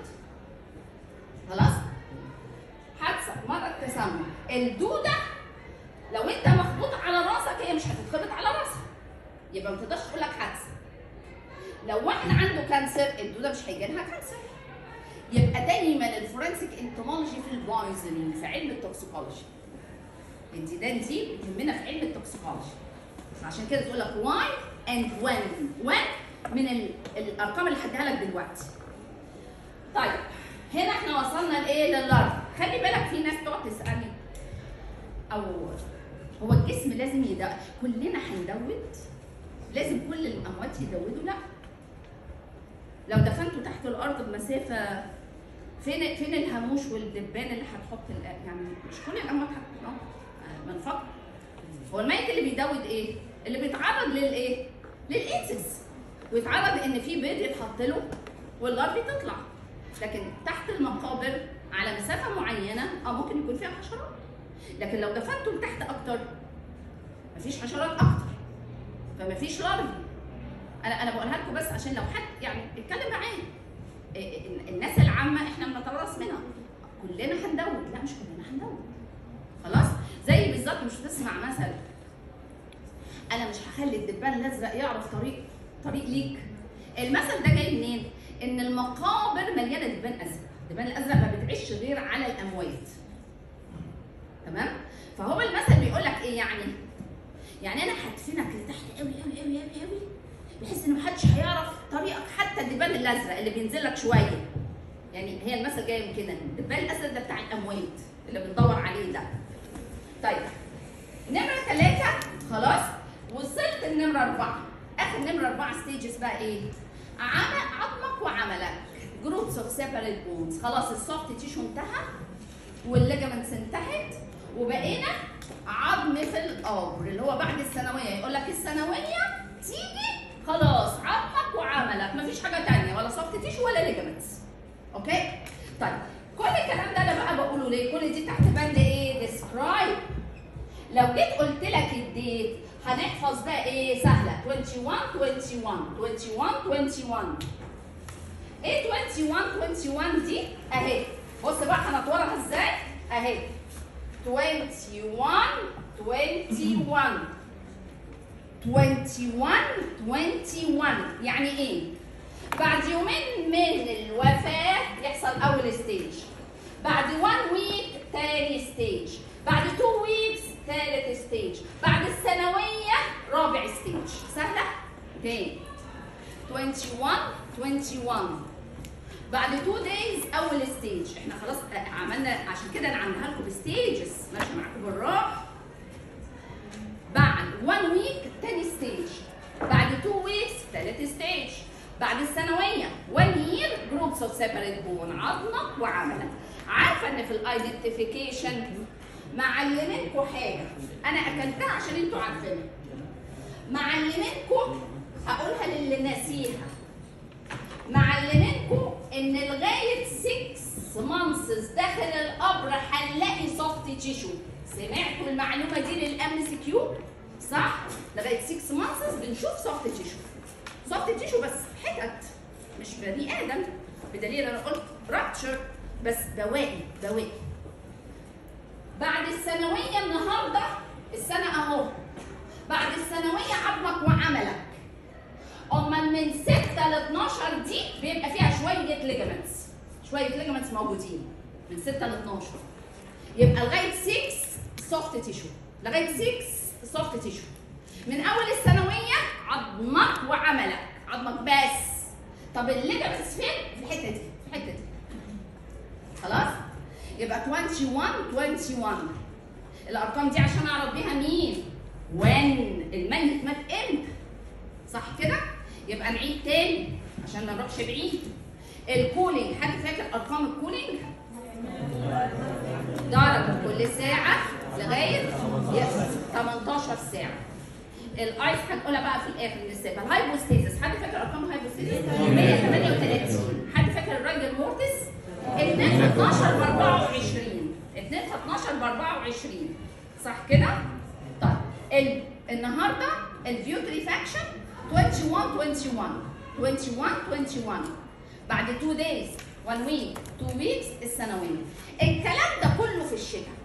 S1: خلاص؟ حادثه مرض تسمم. الدوده لو انت مخبوط على راسك هي مش هتتخبط على راسك، يبقى ما تقدرش تقول لك حادثه. لو واحد عنده كانسر الدوده مش هيجي لها كانسر. يبقى دايما الفورنسيك انتومولوجي في البويزنينج، في علم التوكسيكولوجي. الديدان دي بتهمنا في علم التوكسيكولوجي. عشان كده تقول لك واي اند وين. وين من الارقام اللي هديها لك دلوقتي. طيب هنا احنا وصلنا لايه؟ لللارفا. خلي بالك في ناس تقعد تسالني او هو الجسم لازم يدود؟ كلنا هندود؟ لازم كل الاموات يدودوا؟ لا. لو دفنتوا تحت الارض بمسافه، فين فين الهاموش والدبان اللي هتحط يعني مش كل الاموات هتحط من فقط. هو الميت اللي بيدود ايه؟ اللي بيتعرض للايه؟ للانسكس، ويتعرض ان في بيض يتحط له واللارفي تطلع. لكن تحت المقابر على مسافه معينه اه ممكن يكون فيها حشرات. لكن لو دفنته لتحت اكتر مفيش حشرات اكتر، فمفيش لارفي. انا انا بقولها لكم بس عشان لو حد يعني اتكلم معايا. الناس العامه احنا بنتورث منها، كلنا هندود؟ لا مش كلنا هندود. خلاص؟ زي بالظبط مش بتسمع مثل انا مش هخلي الدبان الازرق يعرف طريق طريق ليك. المثل ده جاي منين؟ ان المقابر مليانه دبان ازرق، الدبان الازرق ما بتعيش غير على الاموات. تمام؟ فهو المثل بيقول لك ايه يعني؟ يعني انا هدفنك لتحت قوي قوي قوي قوي قوي بحيث ان محدش هيعرف طريقك، حتى الدبان الازرق اللي بينزل لك شويه. يعني هي المثل جاي من كده، الدبان الازرق ده بتاع الاموات اللي بندور عليه ده. طيب نمره ثلاثه خلاص، وصلت النمره اربعه. اخر نمره اربعه ستيجز بقى ايه؟ عظمك وعملك، جروبس اوف سيبريت بونز. خلاص السوفت تيشو انتهى والليجمنتس انتهت وبقينا عظم في القبر اللي هو بعد الثانويه. يقول لك الثانويه تيجي خلاص عظمك وعملك، مفيش حاجه ثانيه ولا سوفت تيشو ولا ليجمنتس. اوكي؟ طيب كل الكلام ده انا بقى بقوله ليه؟ كل دي تحت بند ايه؟ ديسكرايب. لو جيت قلت لك الديت هنحفظ بقى ايه؟ سهله. واحد وعشرين واحد وعشرين واحد وعشرين واحد وعشرين. ايه واحد وعشرين واحد وعشرين دي؟ اهي بص بقى هنطورها ازاي؟ اهي واحد وعشرين واحد وعشرين واحد وعشرين. يعني ايه؟ بعد يومين من الوفاه يحصل اول ستيج، بعد واحد ويك تاني ستيج، بعد اتنين ويكس ثالث ستيج، بعد الثانويه رابع ستيج. سهله؟ تاني واحد وعشرين واحد وعشرين، بعد اتنين دايز اول ستيج. احنا خلاص عملنا عشان كده انا عاملها لكم بستيجز ماشي معاكم بالراحه. بعد واحد ويك تاني ستيج، بعد اتنين ويكس ثالث ستيج، بعد الثانويه واحد يير جروبس اوف سيبريت بون، عظمك وعملك. عارفه ان في الايدنتيفيكيشن معلمينكم حاجه انا اكلتها عشان انتوا عارفينها. معلمينكم هقولها للي ناسيها. معلمينكم ان لغايه ستة مانثس داخل القبر هنلاقي سوفت تيشو. سمعتوا المعلومه دي للام سي كيو؟ صح؟ لغايه ستة مانثس بنشوف سوفت تيشو. سوفت تيشو بس حتت مش بني ادم، بدليل انا قلت رابتشر بس بواقي بواقي. بعد الثانويه النهارده السنه اهو، بعد الثانويه عظمك وعملك. امال من ستة ل اتناشر دي بيبقى فيها شويه ليجامنتس، شويه ليجامنتس موجودين من ستة ل اتناشر. يبقى لغايه ستة سوفت تيشو، لغايه ستة سوفت تيشو. من اول الثانويه عظمك وعملك، عظمك بس. طب الليجامنتس فين؟ في الحته دي، في الحته دي. خلاص؟ يبقى واحد وعشرين واحد وعشرين. الارقام دي عشان اعرف بيها مين؟ وين الميت مات امتى؟ صح كده؟ يبقى نعيد تاني عشان ما نروحش بعيد. الكولينج، حد فاكر ارقام الكولينج؟ درجه كل ساعه لغايه تمنتاشر ساعه. الايس هنقولها بقى في الاخر نسيبها. الهايبوستيزس، حد فاكر ارقام الهايبوستيزس؟ مية وتمانية وتلاتين. حد فاكر الراجل مورتس؟ اتنين في اتناشر ب اربعة وعشرين. اتنين في اتناشر ب اربعة وعشرين. صح كده؟ طيب ال... النهارده الفيوتريفاكشن واحد وعشرين واحد وعشرين واحد وعشرين واحد وعشرين. بعد اتنين دايز واحد ويك اتنين ويكس السنويه. الكلام ده كله في الشتاء.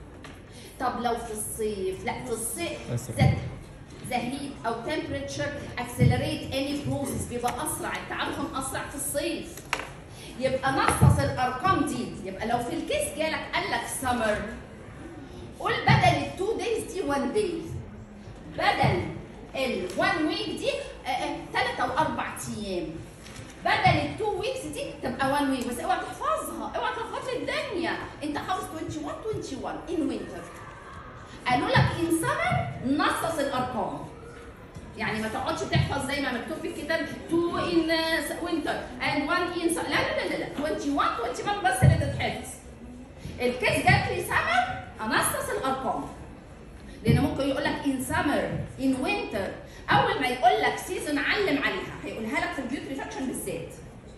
S1: طب لو في الصيف؟ لا في الصيف the heat او temperature accelerate any process، بيبقى اسرع، التعفن اسرع في الصيف. يبقى نصص الارقام دي. يبقى لو في الكيس جالك قال لك summer، قول بدل التو دايز دي وان دايز، بدل الوان ويك دي ثلاث او اربع ايام، بدل التو ويكس دي تبقى وان ويك. بس اوعى تحفظها، اوعى تحفظ الدنيا. انت حافظ واحد وعشرين واحد وعشرين ان وينتر. قالوا لك ان سمر نصص الارقام، يعني ما تقعدش تحفظ زي ما مكتوب في الكتاب اتنين ان وينتر اند واحد ان سمر. لا لا لا لا واحد وعشرين واحد وعشرين بس اللي تتحفظ. الكيس جات لي سمر انصص الارقام، لان ممكن يقول لك ان سمر ان وينتر. اول ما يقول لك سيزون علم عليها، هيقولها لك في البيوتريفاكشن بالذات.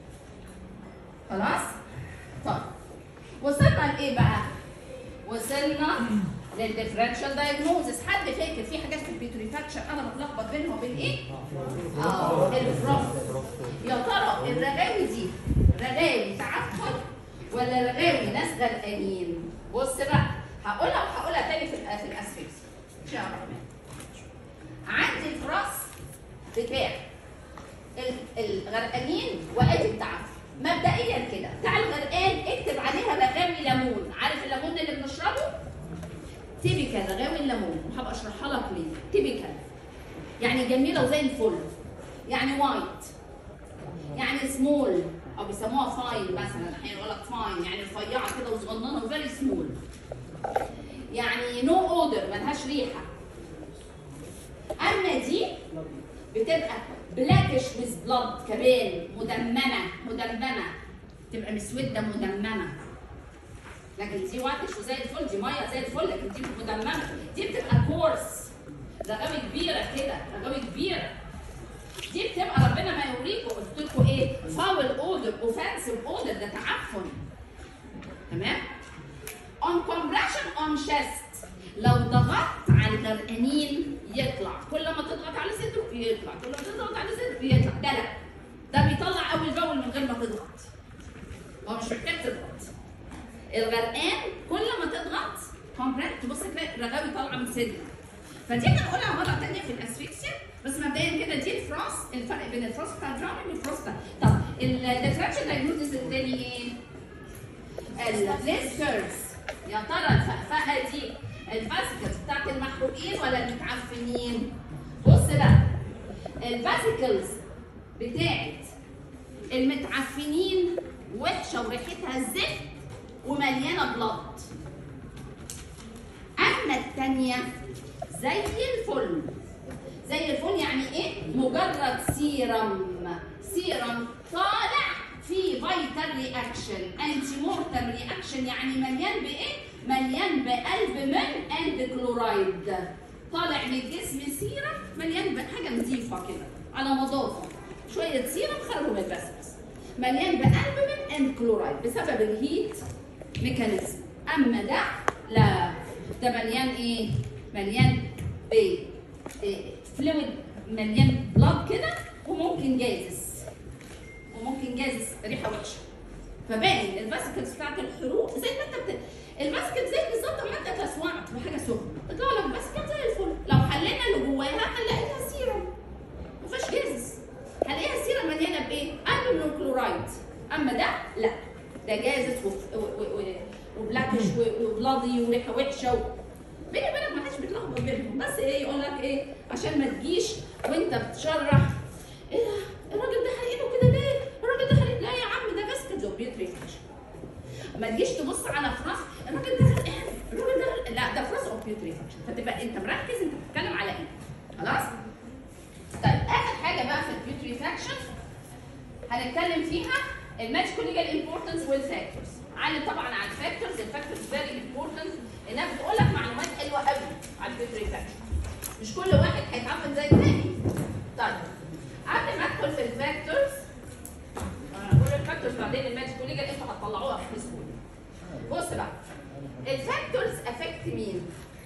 S1: خلاص؟ طيب وصلنا لايه بقى؟ وصلنا للديفرنشال دايجنوزس. حد فاكر في حاجات في البيوتريفاكشن انا بتلخبط بينها وبين ايه؟ اه الفروست. يا ترى الرغاوي دي رغاوي تعفن ولا رغاوي ناس غرقانين؟ بص بقى هقولها وهقولها تاني في في الاسفكس ان شاء الله. عندي الفراس بتاع الغرقانين وادي التعفن. مبدئيا كده بتاع الغرقان اكتب عليها رغاوي ليمون. عارف الليمون اللي بنشربه؟ تيبيكال رغاوي الليمون، وهبقى اشرحها لك ليه. تيبيكال يعني جميله وزي الفل، يعني وايت، يعني سمول او بيسموها فاين مثلا، احيانا يقول لك فاين يعني رفيعه كده وصغننه وفيري سمول. يعني نو اودر ملهاش ريحه. اما دي بتبقى بلاكش ويز بلاد كمان، مدمنه مدمنه، تبقى مسوده مدمنه. لكن دي واحدش وزي الفل، دي ميه زي الفل، لكن دي مدممه. دي بتبقى كورس، رغاوي كبيره كده، رغاوي كبيره. دي بتبقى ربنا ما يوريكم. قلت لكم ايه؟ فاول اودر، اوفنسيف اودر، ده تعفن. تمام؟ اون كومبريشن اون شيست، لو ضغطت على الغرقانين يطلع. كل ما تضغط على صدره يطلع، كل ما تضغط على صدره يطلع. ده لا، ده بيطلع اول باول من غير ما تضغط. هو مش محتاج تضغط. الغرقان كل ما تضغط كومبريت تبص تلاقي الرغاوي طالعه من صدرك. فدي هنقولها مره ثانيه في الاسفكسيا، بس مبدئيا كده دي الفراس، الفرق بين الفراس بتاع الدراونينج والفراس بتاع. طب الديفرنشال دايجنوستس الثاني ايه؟ البليسترز. يا ترى الفقفقه دي الفاسيكلز بتاعت المحروقين ولا المتعفنين؟ بص بقى الفاسيكلز بتاعت المتعفنين وحشه وريحتها زفت ومليانه بلط. اما الثانيه زي الفل. زي الفل يعني ايه؟ مجرد سيرم، سيرم طالع فيه فيتال رياكشن، انتي مورتال رياكشن، يعني مليان بايه؟ مليان بالبومين اند كلورايد، طالع من الجسم سيرم مليان بحاجه نظيفه كده على نظافه، شويه سيرم خرجوا من البسبس، مليان بالبومين اند كلورايد بسبب الهيت ميكانيزم. اما ده لا، ده مليان ايه؟ مليان ب فلويد، مليان بلاد كده، وممكن جازس، وممكن جازس ريحه وحشه. فباين الباسكتس بتاعت الحروق زي ما انت بت... الباسكت زي بالظبط ما انت تسوعت بحاجه سخنه، تطلع لك باسكت زي الفل. لو حلينا اللي جواها هنلاقيها سيرم ما فيهاش جازس، هنلاقيها سيرم مليانه بايه؟ البومين كلورايد. اما ده لا، ده جازس و... و... و... وبلاكش وبلاضي وريحه وحشه و... بيني وبينك ما حدش بيتلخبط بينهم، بس ايه يقول لك ايه عشان ما تجيش وانت بتشرح ايه ده الراجل ده حرقينه كده ليه؟ الراجل ده حرقين، لا يا عم ده باسكت زو بيوتريفاكشن. ما تجيش تبص على فراس الراجل ده الراجل ده لا ده فراس اوف بيوتريفاكشن، فتبقى انت مركز انت بتتكلم على ايه؟ خلاص؟ طيب اخر حاجه بقى في البيوتريفاكشن هنتكلم فيها الميديكال ليجال امبورتنس والفاكتورز. علم طبعا على الفاكتورز، الفاكتورز فيري امبورتنت انها بتقول لك معلومات حلوه قوي على البيوتريفاكشن، مش كل واحد هيتعامل زي الثاني. طيب قبل ما ادخل في الفاكتورز، انا هقول الفاكتورز بعدين الميديكال ليجال انتوا هتطلعوها في بسهوله. بص بقى الفاكتورز افكت مين؟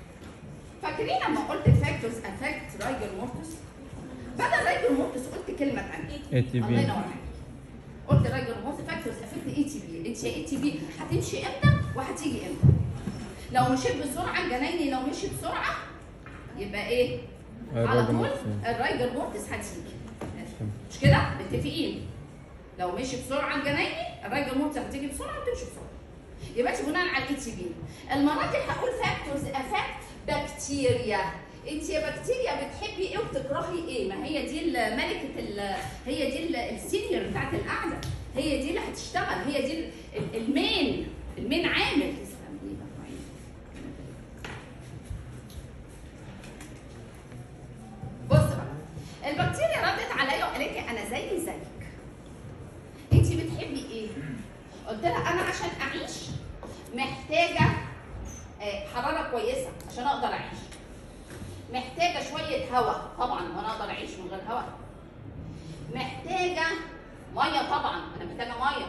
S1: فاكرين لما قلت الفاكتورز افكت رايجر مورتس؟ بدل رايجر مورتس قلت كلمه ثانيه
S3: اي تي بي.
S1: الله ينور عليك. قلت رايجر مورتس فاكتورز افكت اي تي بي. انت اي تي بي هتمشي امتى وهتيجي امتى؟ لو مشيت بسرعه الجنايني، لو مشي بسرعه يبقى ايه؟ على طول الرايجر مورتس هتيجي. مش كده؟ متفقين؟ لو مشي بسرعه الجنايني الرايجر مورتس هتيجي بسرعه وتمشي بسرعه. يبقى بناء على الاي تي بي. المره دي هقول فاكتورز افكت بكتيريا. انت يا بكتيريا بتحبي ايه وبتكرهي ايه؟ ما هي دي ملكه ال هي دي السينيور بتاعت القعده، هي دي اللي هتشتغل، هي دي المين المين عامل. بص بقى البكتيريا ردت عليا وقالت لي انا زي زيك. انت بتحبي ايه؟ قلت لها انا عشان اعيش محتاجه حراره كويسه عشان اقدر اعيش، محتاجه شويه هواء طبعا وانا اقدر اعيش من غير هواء، محتاجه ميه طبعا انا محتاجه ميه،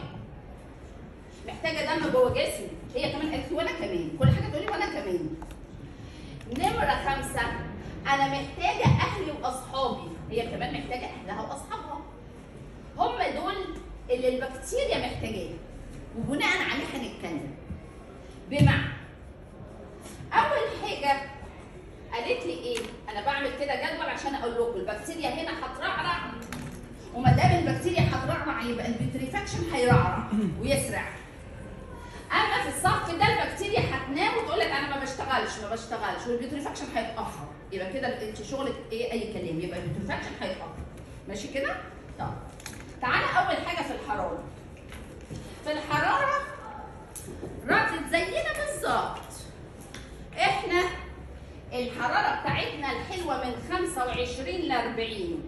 S1: محتاجه دم جوه جسمي. هي كمان قالت وانا كمان، كل حاجه تقولي وانا كمان. نمره خمسه انا محتاجه اهلي واصحابي، هي كمان محتاجه اهلها واصحابها. هم دول اللي البكتيريا محتاجاه، وبناء عليه هنتكلم. بمعنى اول حاجه قالت لي ايه؟ انا بعمل كده جدول عشان اقول لكم البكتيريا هنا هترعرع، وما دام البكتيريا هترعرع يبقى البيوتريفاكشن هيرعرع ويسرع. اما في الصف ده البكتيريا هتنام وتقول لك انا ما بشتغلش ما بشتغلش والبيوتريفاكشن هيتاخر، يبقى كده انت شغلك ايه؟ اي كلام، يبقى البيوتريفاكشن هيتاخر. ماشي كده؟ طب تعالى اول حاجه في الحراره. في الحراره ردت زينا بالظبط. احنا الحراره بتاعتنا الحلوه من خمسة وعشرين ل أربعين.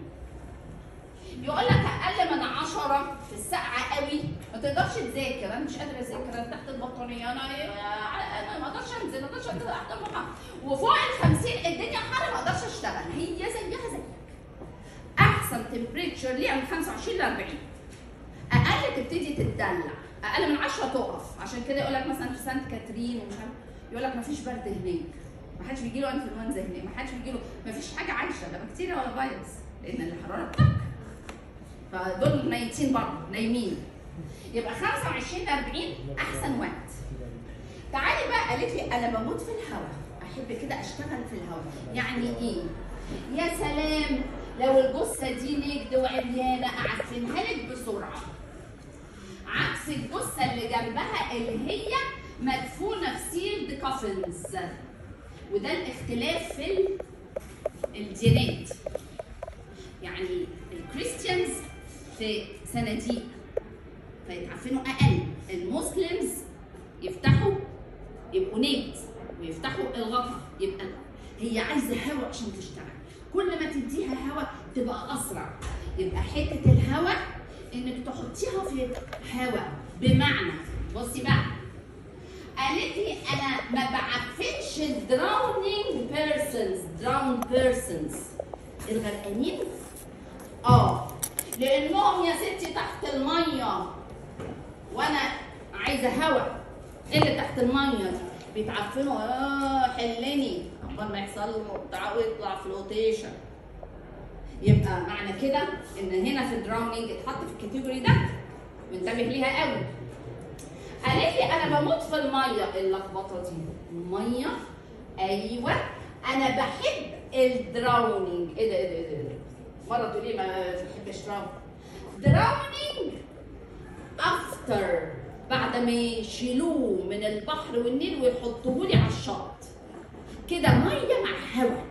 S1: يقول لك اقل من عشرة في السقعه قوي ما تقدرش تذاكر، انا مش قادره اذاكر انا تحت البطانيه، انا انا ما اقدرش انزل، ما اقدرش انزل تحت البطانيه. وفوق ال خمسين الدنيا حر ما اقدرش اشتغل. هي زيها زيك. احسن تمبريتشر ليها من خمسة وعشرين ل أربعين. اقل تبتدي تتدلع، اقل من عشرة تقف. عشان كده يقول لك مثلا في سانت كاترين ومش عارف يقول لك ما فيش برد هناك، ما حدش بيجي له انفلونزا هناك، ما حدش بيجي له، ما فيش حاجه عايشه لا بكتيريا ولا فيروس، لان الحراره بتاعك. فدول ميتين برضه نايمين. يبقى خمسة وعشرين ل أربعين احسن وقت. تعالي بقى قالت لي انا بموت في الهواء، احب كده اشتغل في الهواء. يعني ايه؟ يا سلام لو الجثه دي نجد وعريانه اعفنها لك بسرعه. عكس الجثه اللي جنبها اللي هي مدفونه في سيلد كافنز. وده الاختلاف في الديانات. يعني الكريستيانز في صناديق فيتعفنوا اقل، المسلمز يفتحوا يبقوا نيت ويفتحوا الغطا. يبقى هي عايزه هواء عشان تشتغل، كل ما تديها هواء تبقى اسرع. يبقى حته الهواء انك تحطيها في هواء. بمعنى بصي بقى
S3: قالت لي انا ما بعفنش الدراونينج بيرسونز دراون بيرسونز الغرقانين اه لانهم يا ستي تحت الميه وانا عايزه هوا اللي تحت الميه بيتعفنوا اه حلني عقبال ما يحصل له بتاع ويطلع فلوتيشن. يبقى معنى كده ان هنا في الدراونينج اتحط في الكاتيجوري ده وانتبه ليها قوي. قالت لي انا بموت في الميه اللخبطه دي الميه ايوه انا بحب الدراونينج ايه ده ايه ده ايه ده مره تقولي ما بحبش دراونينج افتر بعد ما يشيلوه من البحر والنيل ويحطوه لي على الشط كده ميه مع هواء.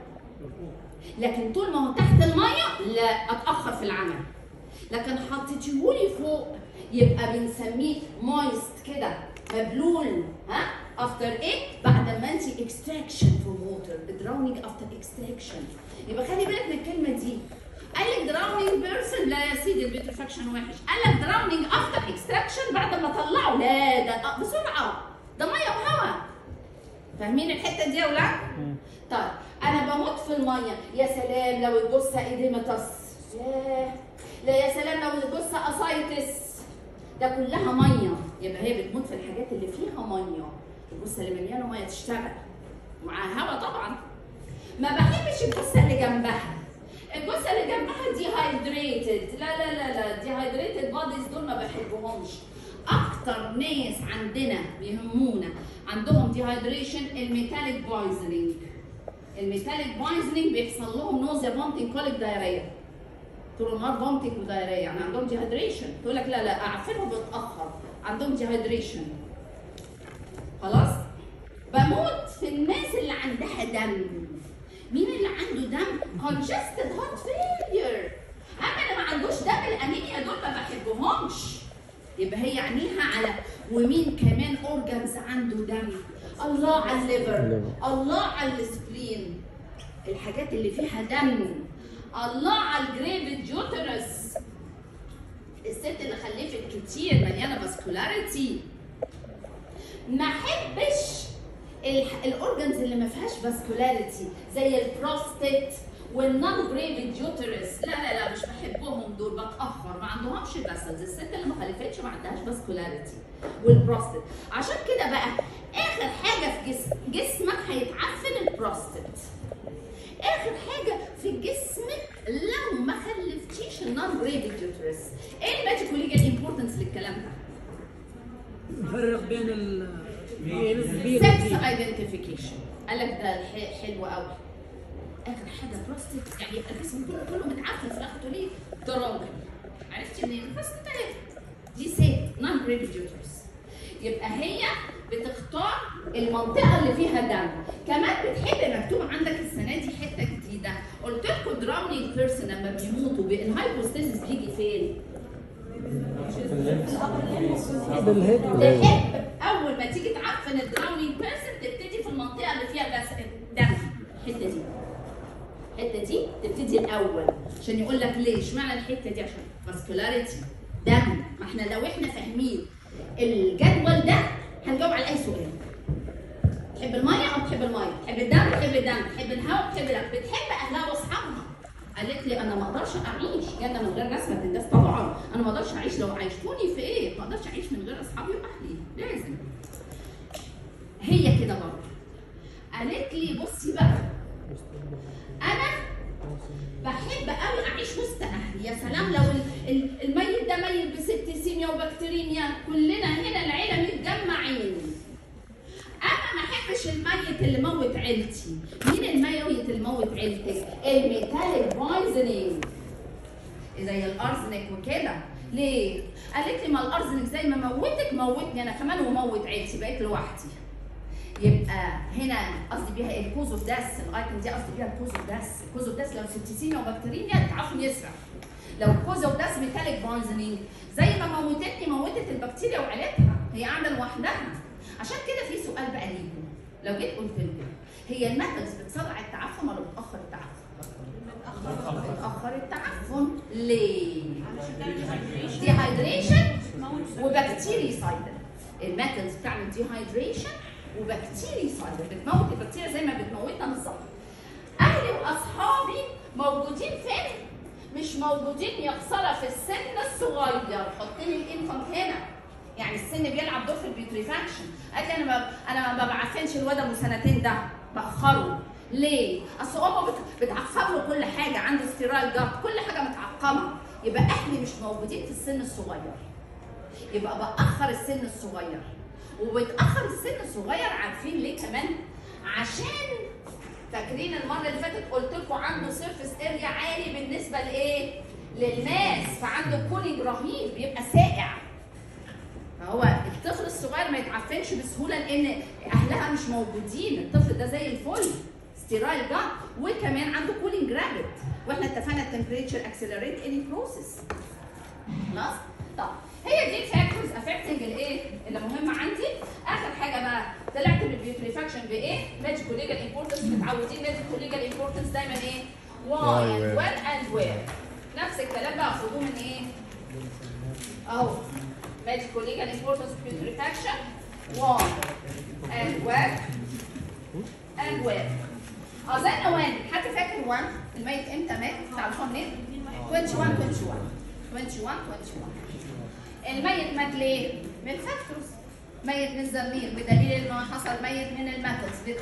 S3: لكن طول ما هو تحت الميه لا اتاخر في العمل. لكن حطيتيهولي فوق يبقى بنسميه مويست كده مبلول ها افتر ايه بعد ما انت اكستراكشن فروم ووتر دراونينج افتر اكستراكشن. يبقى خلي بالك من الكلمه دي. قال لك دراونينج بيرسون لا يا سيدي البيترفاكشن وحش. قال لك دراونينج افتر اكستراكشن بعد ما طلعوا لا ده بسرعه ده ميه وهواء. فاهمين الحته دي يا ولاد؟ طيب انا بموت في الميه يا سلام لو الجثه ايديماتس ياه لا يا سلام لو الجثه اسايتس ده كلها ميه. يبقى هي بتموت في الحاجات اللي فيها ميه. الجثه اللي مليانه ميه تشتغل ومعاها هواء طبعا. ما بحبش الجثه اللي جنبها. الجثه اللي جنبها دي هايدريتد لا لا لا لا دي هايدريتد بوديز دول ما بحبهمش. اكتر ناس عندنا بيهمونا عندهم دي هايدريشن الميتاليك بويزنينج. الميتاليك بويزنينج بيحصل لهم نوزيا فومتنج كوليك دايريا طول النهار فومتنج ودايريا يعني عندهم دي هايدريشن. تقول لك لا لا اعفنهم بتاخر عندهم دي هايدريشن. خلاص بموت في الناس اللي عندها دم. مين اللي عنده دم؟ congested heart failure. اما اللي ما عندوش دم الانيميا دول ما بحبهمش. يبقى هي عينيها على ومين كمان اورجانز عنده دم. الله على الليفر الله على السبلين الحاجات اللي فيها دم. الله على الجريفد يوترس الست اللي خلفت كتير مليانه فاسكولاريتي. ما احبش الاورجنز اللي ما فيهاش فاسكولاريتي زي البروستات والنون جريفد يوترس لا لا لا مش بحبهم دول بتاخر ما عندهمش فاسلز. الست اللي ما خلفتش ما عندهاش فاسكولاريتي والبروستات. عشان كده بقى اخر حاجه في جسم جسمك هيتعفن البروستات. اخر حاجه في جسمك لو ما خلفتيش النون جريفد يوترس. ايه الماجيكال ليجال امبورتنس للكلام ده؟
S4: نفرق بين ال
S3: سكس ايدنتيفيكيشن. قال لك ده حلو قوي. اخر حاجه بروستات يعني يبقى الجسم كله كله متعفن في الاخر تقول لي ده راجل. عرفتي منين؟ البروستات دي ست نون جريفد يوترس. يبقى هي بتختار المنطقه اللي فيها دم. كمان بتحب مكتوب عندك السنه دي حته جديده. قلت لكم دراونينج بيرسون لما بيموتوا الهايبوستاسيس بيجي فين؟ تحب اول ما تيجي تعفن الدراونينج بيرسون تبتدي في المنطقه اللي فيها بس دم. الحته دي الحته دي تبتدي الاول عشان يقول لك ليه اشمعنى الحته دي عشان فاسكولاريتي دم. ما احنا لو احنا فاهمين الجدول ده هنجاوب على اي سؤال. تحب الميه او تحب الميه؟ تحب الدم تحب الدم تحب الهواء تحب الهواء. بتحب اهلها واصحابها. قالت لي انا ما اقدرش اعيش جنه من غير ناس ما تندس طبعا. انا ما اقدرش اعيش لو عيشتوني في ايه؟ ما اقدرش اعيش من غير اصحابي واهلي لازم. هي كده برضه. قالت لي بصي بقى انا بحب قوي اعيش وسط اهلي. يا سلام لو الميت ده ميت بسبتسيميا وبكتيريميا كلنا هنا العيله متجمعين. انا ما احبش الميت اللي موت عيلتي. مين الميت اللي موت عيلتك؟ الميتاليك بويزنينج زي الارسنك وكده. ليه؟ قالت لي ما الارسنك زي ما موتك موتني انا كمان وموت عيلتي بقيت لوحدي. يبقى هنا قصدي بيها ايه؟ الكوز اوف داس. الايتم دي قصدي بيها الكوز اوف داس. الكوز اوف داس لو سبتسيميا وبكتيريميا التعفن يسرع. لو الكوز اوف داس ميتاليك بويزنينج زي ما موتتني موتت البكتيريا وعيلتها هي قاعده لوحدها. عشان كده في سؤال بقى ليكم. لو جيت قلت لكم هي الميثودز بتسرع التعفن ولا بتاخر التعفن؟ بتاخر التعفن. ليه؟ دي هايدريشن وبكتيريسايد. الميتالز بتعمل ديهايدريشن وبكتيريسايد بتموت البكتيريا زي ما بتموتنا بالظبط. اهلي واصحابي موجودين فين؟ مش موجودين يا خساره في السن الصغير. حط لي الانفانت هنا، يعني السن بيلعب دور في البيوتريفاكشن. قال لي انا ما انا ما بعفنش الواد ابو سنتين ده، باخره. ليه؟ اصل امه بتعقم له كل حاجه، عنده ستيرايل جارد، كل حاجه متعقمه. يبقى اهلي مش موجودين في السن الصغير، يبقى باخر السن الصغير. وبتاخر السن الصغير عارفين ليه كمان؟ عشان فاكرين المره اللي فاتت قلت لكم عنده سيرفيس اريا عالي بالنسبه لايه؟ للماس، فعنده كولينج رهيب، بيبقى ساقع. فهو الطفل الصغير ما يتعفنش بسهوله لان اهلها مش موجودين، الطفل ده زي الفل ستيرايل جارد، وكمان عنده كولينج رابيد، واحنا اتفقنا التمبريتشر اكسلريت اني بروسيس. خلاص؟ طب هي دي فاكتورز افكتنج الايه؟ اللي مهمه عندي. اخر حاجه بقى طلعت بالبيوتريفاكشن بايه؟ ميديكو ليجال امبورتنس. متعودين ميديكو ليجال امبورتنس دايما ايه؟ واي اند وين اند وير. نفس الكلام بقى خدوه من ايه؟ اهو medical legal importance of putrefaction one and where and where. أظن وين؟ حد فاكر وين؟ الميت إمتى مات؟ تعرفوا منين؟ واحد وعشرين واحد وعشرين واحد وعشرين واحد وعشرين. الميت مات ليه؟ من الفاكتورز. ميت من الزمير بدليل إنه حصل ميت من الميتالز.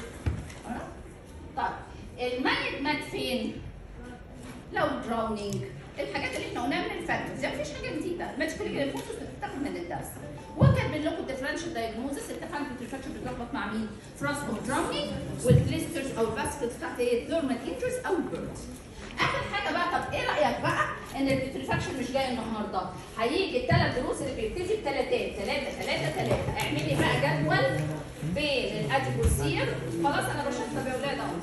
S3: طيب الميت مات فين؟ لو دراونينج، الحاجات اللي احنا قلناها من الفاكتورز، يعني مفيش حاجه جديده. الميديكال ليجال امبورتنس بتتاخد من الدرس. وكاتبين لكم الديفرنشال دايجنوزس. اتفقنا البيوتريفاكشن بتتلخبط مع مين؟ فرانس اوف دراونينج والكليسترز او الفاسكولز بتاعت ايه؟ ثيرمال انجرز او البيرد. اخر حاجه بقى، طب ايه رايك بقى ان البيوتريفاكشن مش جاي النهارده؟ هيجي الثلاث دروس اللي بيبتدي بثلاثات ثلاثه ثلاثه ثلاثه. اعملي بقى جدول بين الاديبوسير. خلاص انا بشطب يا اولاد اهو.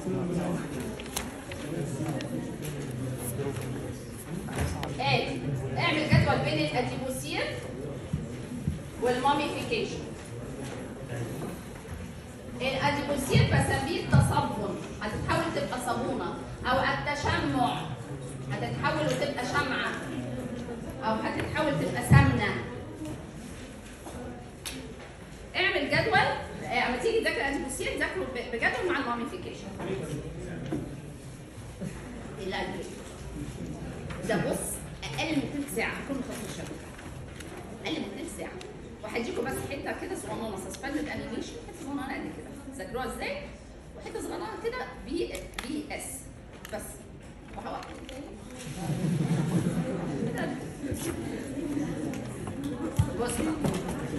S3: ادي اعمل جدول بين الاديبوسير والماميفيكيشن. الاديبوسير بسميه التصبن، هتتحول تبقى صابونه، او التشمع هتتحول وتبقى شمعه، او هتتحول تبقى سمنه. اعمل جدول اما تيجي تذاكر الاديبوسير ذاكره بجدول مع الماميفيكيشن. ده بص اقل من ثلث ساعه هكون مخلص الشبكه، اقل من ثلث ساعه. وهديكم بس حته كده صغننه سسبندد انيميشن، حته صغننه قد كده ذاكروها ازاي، وحته صغننه كده بي بي اس بس. واحده بص بقى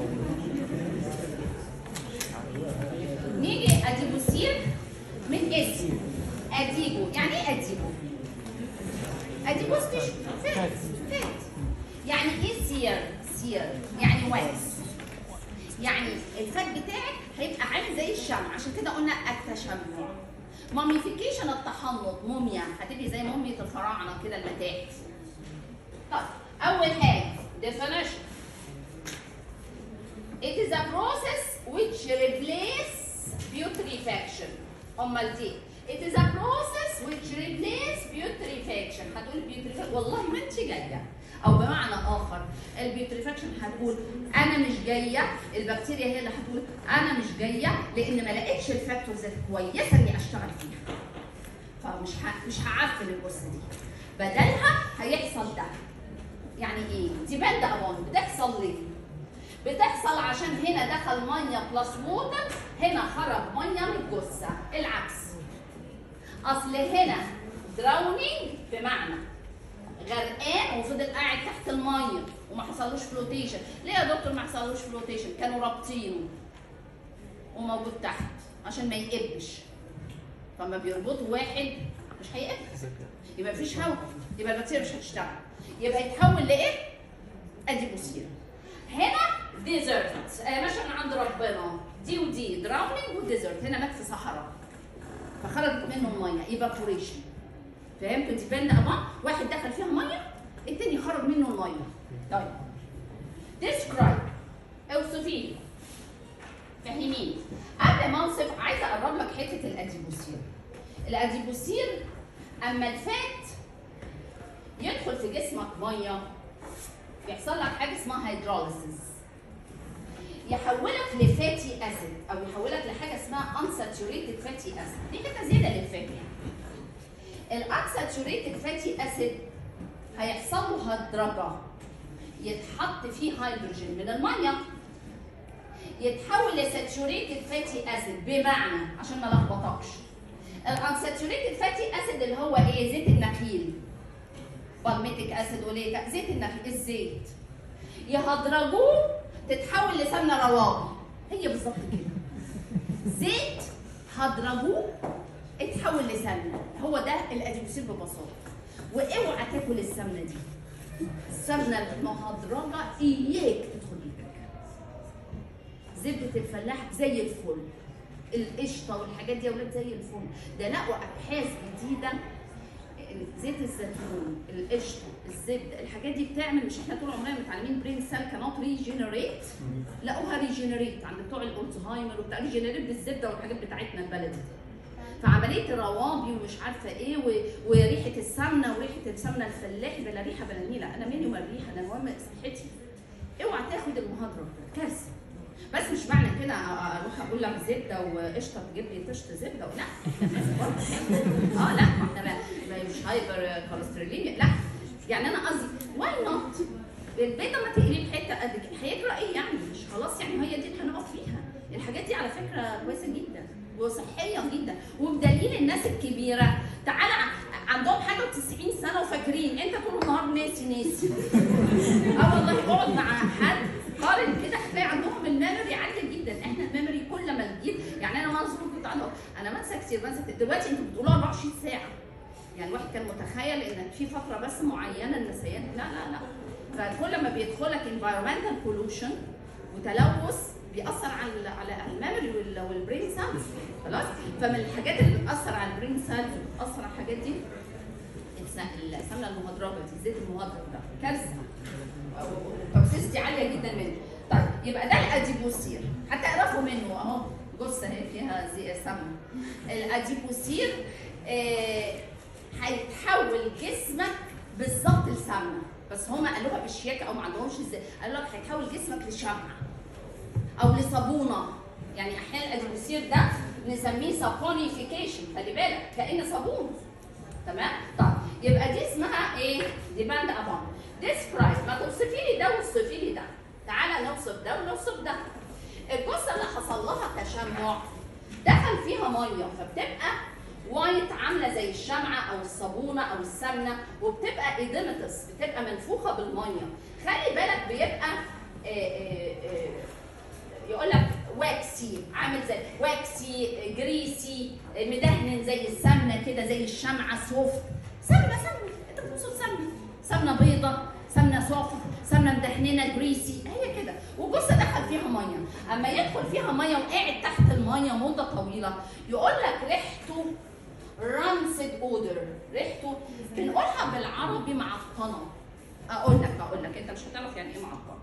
S3: نيجي اديبوسير من اسم اديبو. يعني ايه اديبو؟ اديبوس تيشو فات فات. يعني ايه سير؟ سير يعني واكس، يعني الفات بتاعك هيبقى عامل زي الشمع، عشان كده قلنا التشمع. ماميفيكيشن التحنط، موميا هتبقي زي موميا الفراعنه كده المتاحف. طيب اول حاجه definition. It is a process which replace putrefaction. امال دي It is a process which replace putrefaction. هتقول putrefaction والله ما انت جايه، او بمعنى اخر البيوتريفاكشن هتقول انا مش جايه، البكتيريا هي اللي هتقول انا مش جايه لان ما لقيتش الفاكتورز الكويسه اني اشتغل فيها، فمش ه... مش هعفن الجثه دي، بدلها هيحصل ده. يعني ايه؟ ديبند ابون. بتحصل ليه؟ بتحصل عشان هنا دخل ميه بلس ووتر، هنا خرج ميه من الجثه. العكس، اصل هنا دراونينج بمعنى غرقان وفضل قاعد تحت الميه وما حصلوش فلوتيشن. ليه يا دكتور ما حصلوش فلوتيشن؟ كانوا رابطينه وموجود تحت عشان ما يقبش، فما بيربطوا واحد مش هيقب، يبقى مفيش هواء، يبقى البكتيريا مش هتشتغل، يبقى يتحول لايه؟ اديبوسير. هنا ديزرت آه ماشي من عند ربنا، دي ودي دراونينج وديزرت. هنا مات في صحراء فخرجت منه الميه، ايفابوريشن. فهمتوا؟ ديبند ابون، واحد دخل فيها ميه التاني خرج منه الميه. طيب ديسكرايب، اوصفي لي، فهميني. قبل ما اوصف عايزه اقرب لك حته الاديبوسير. الاديبوسير اما الفات يدخل في جسمك ميه بيحصل لك حاجه اسمها هيدروليسيس. يحولك لفاتي اسيد او يحولك لحاجه اسمها unsaturated fatty acid. دي كده زياده للفات يعني. الانساتوريتد فاتي اسيد هيحصل له هدرجه، يتحط فيه هيدروجين من الميه يتحول لساتوريتد فاتي اسيد، بمعنى عشان ما لخبطكش الانساتوريتد فاتي اسيد اللي هو ايه؟ زيت النخيل، بالميتيك اسيد وليه زيت النخيل، الزيت يهدرجوه تتحول لسمنه روابي، هي بالظبط كده. زيت هدرجوه اتحول لسمنه، هو ده الاديبوسيل ببساطه. واوعى تاكل السمنه دي، السمنه المهدرجه اياك تدخل ايدك. زبده الفلاح زي الفل، القشطه والحاجات دي يا ولاد زي الفل. ده لقوا ابحاث جديده، زيت الزيتون، القشطه، الزبده، الحاجات دي بتعمل، مش احنا طول عمرنا متعلمين برين سيل كانوت ريجنريت، لقوها ريجنريت عند بتوع الالزهايمر وبتاع، ريجنريت بالزبده والحاجات بتاعتنا البلدي. فعمليه الروابي ومش عارفه ايه و... وريحه السمنه وريحه السمنه الفلاحي، بلا ريحه بلا نيله، انا مالي ومال الريحه، انا المهم صحتي. اوعى تاخد المهدرج، كارثه. بس مش معنى كده اروح اقول لك زبده وقشطه تجيب لي طشت زبده، لا احنا لازم برضه اه لا احنا مش هايبر كوليستروليميا، لا يعني انا قصدي واي نوت البيضه ما تقلي بحته قد كده، هيجرى ايه يعني؟ مش خلاص يعني هي دي اللي هنقف فيها. الحاجات دي على فكره كويسه جدا وصحيه جدا، وبدليل الناس الكبيره تعالى عندهم حاجه وتسعين سنه وفاكرين، انت طول النهار ناسي ناسي. اه والله اقعد مع حد قارن كده هتلاقي عندهم الميموري عاليه جدا. احنا الميموري كل ما تجيب، يعني انا مصر كنت عنده انا بنسى كتير، بنسى دلوقتي انتوا بتقولوا أربعة وعشرين ساعه. يعني الواحد كان متخيل ان في فتره بس معينه النسيان، لا لا لا. فكل ما بيدخلك environmental pollution وتلوث بيأثر على على الميموري والبرين سيلز، خلاص؟ فمن الحاجات اللي بتأثر على البرين سيلز وبتأثر على الحاجات دي السمنه المهدرجه دي، الزيت المهدرج ده كارثه. توكسيستي عاليه جدا منه. طيب يبقى ده الاديبوسير، حتى اعرفوا منه اهو جثه اهي فيها زي سمنه. الاديبوسير هيتحول آه جسمك بالظبط لسمنه، بس هما قالوها بالشياكه او ما عندهمش ازاي، قالوا لك هيتحول جسمك لشمعه او لصابونه. يعني احيانا الاديبوسير ده نسميه سابونيفيكيشن، خلي بالك كأن صابون. تمام؟ طيب يبقى دي اسمها ايه؟ ديباند ابون. ديسكرايب، ما توصفي لي ده وصفي لي ده. تعالى نوصف ده ونوصف ده. الجثه اللي حصل لها تشمع دخل فيها ميه فبتبقى وايت عامله زي الشمعه او الصابونه او السمنه، وبتبقى ايديمتس، بتبقى منفوخه بالميه. خلي بالك بيبقى يقول لك واكسي، عامل زي واكسي جريسي مدهن زي السمنه كده، زي الشمعه سوفت. سمنه سمنه، انت بتوصف سمنه، سمنه بيضه، سمنه سوفت، سمنه مدهنه جريسي، هي كده. والجثه دخل فيها ميه، اما يدخل فيها ميه وقاعد تحت الميه مده طويله يقول لك ريحته رانسد اودر، ريحته بنقولها بالعربي معطنه. اقول لك اقول لك انت مش هتعرف يعني ايه معطنه.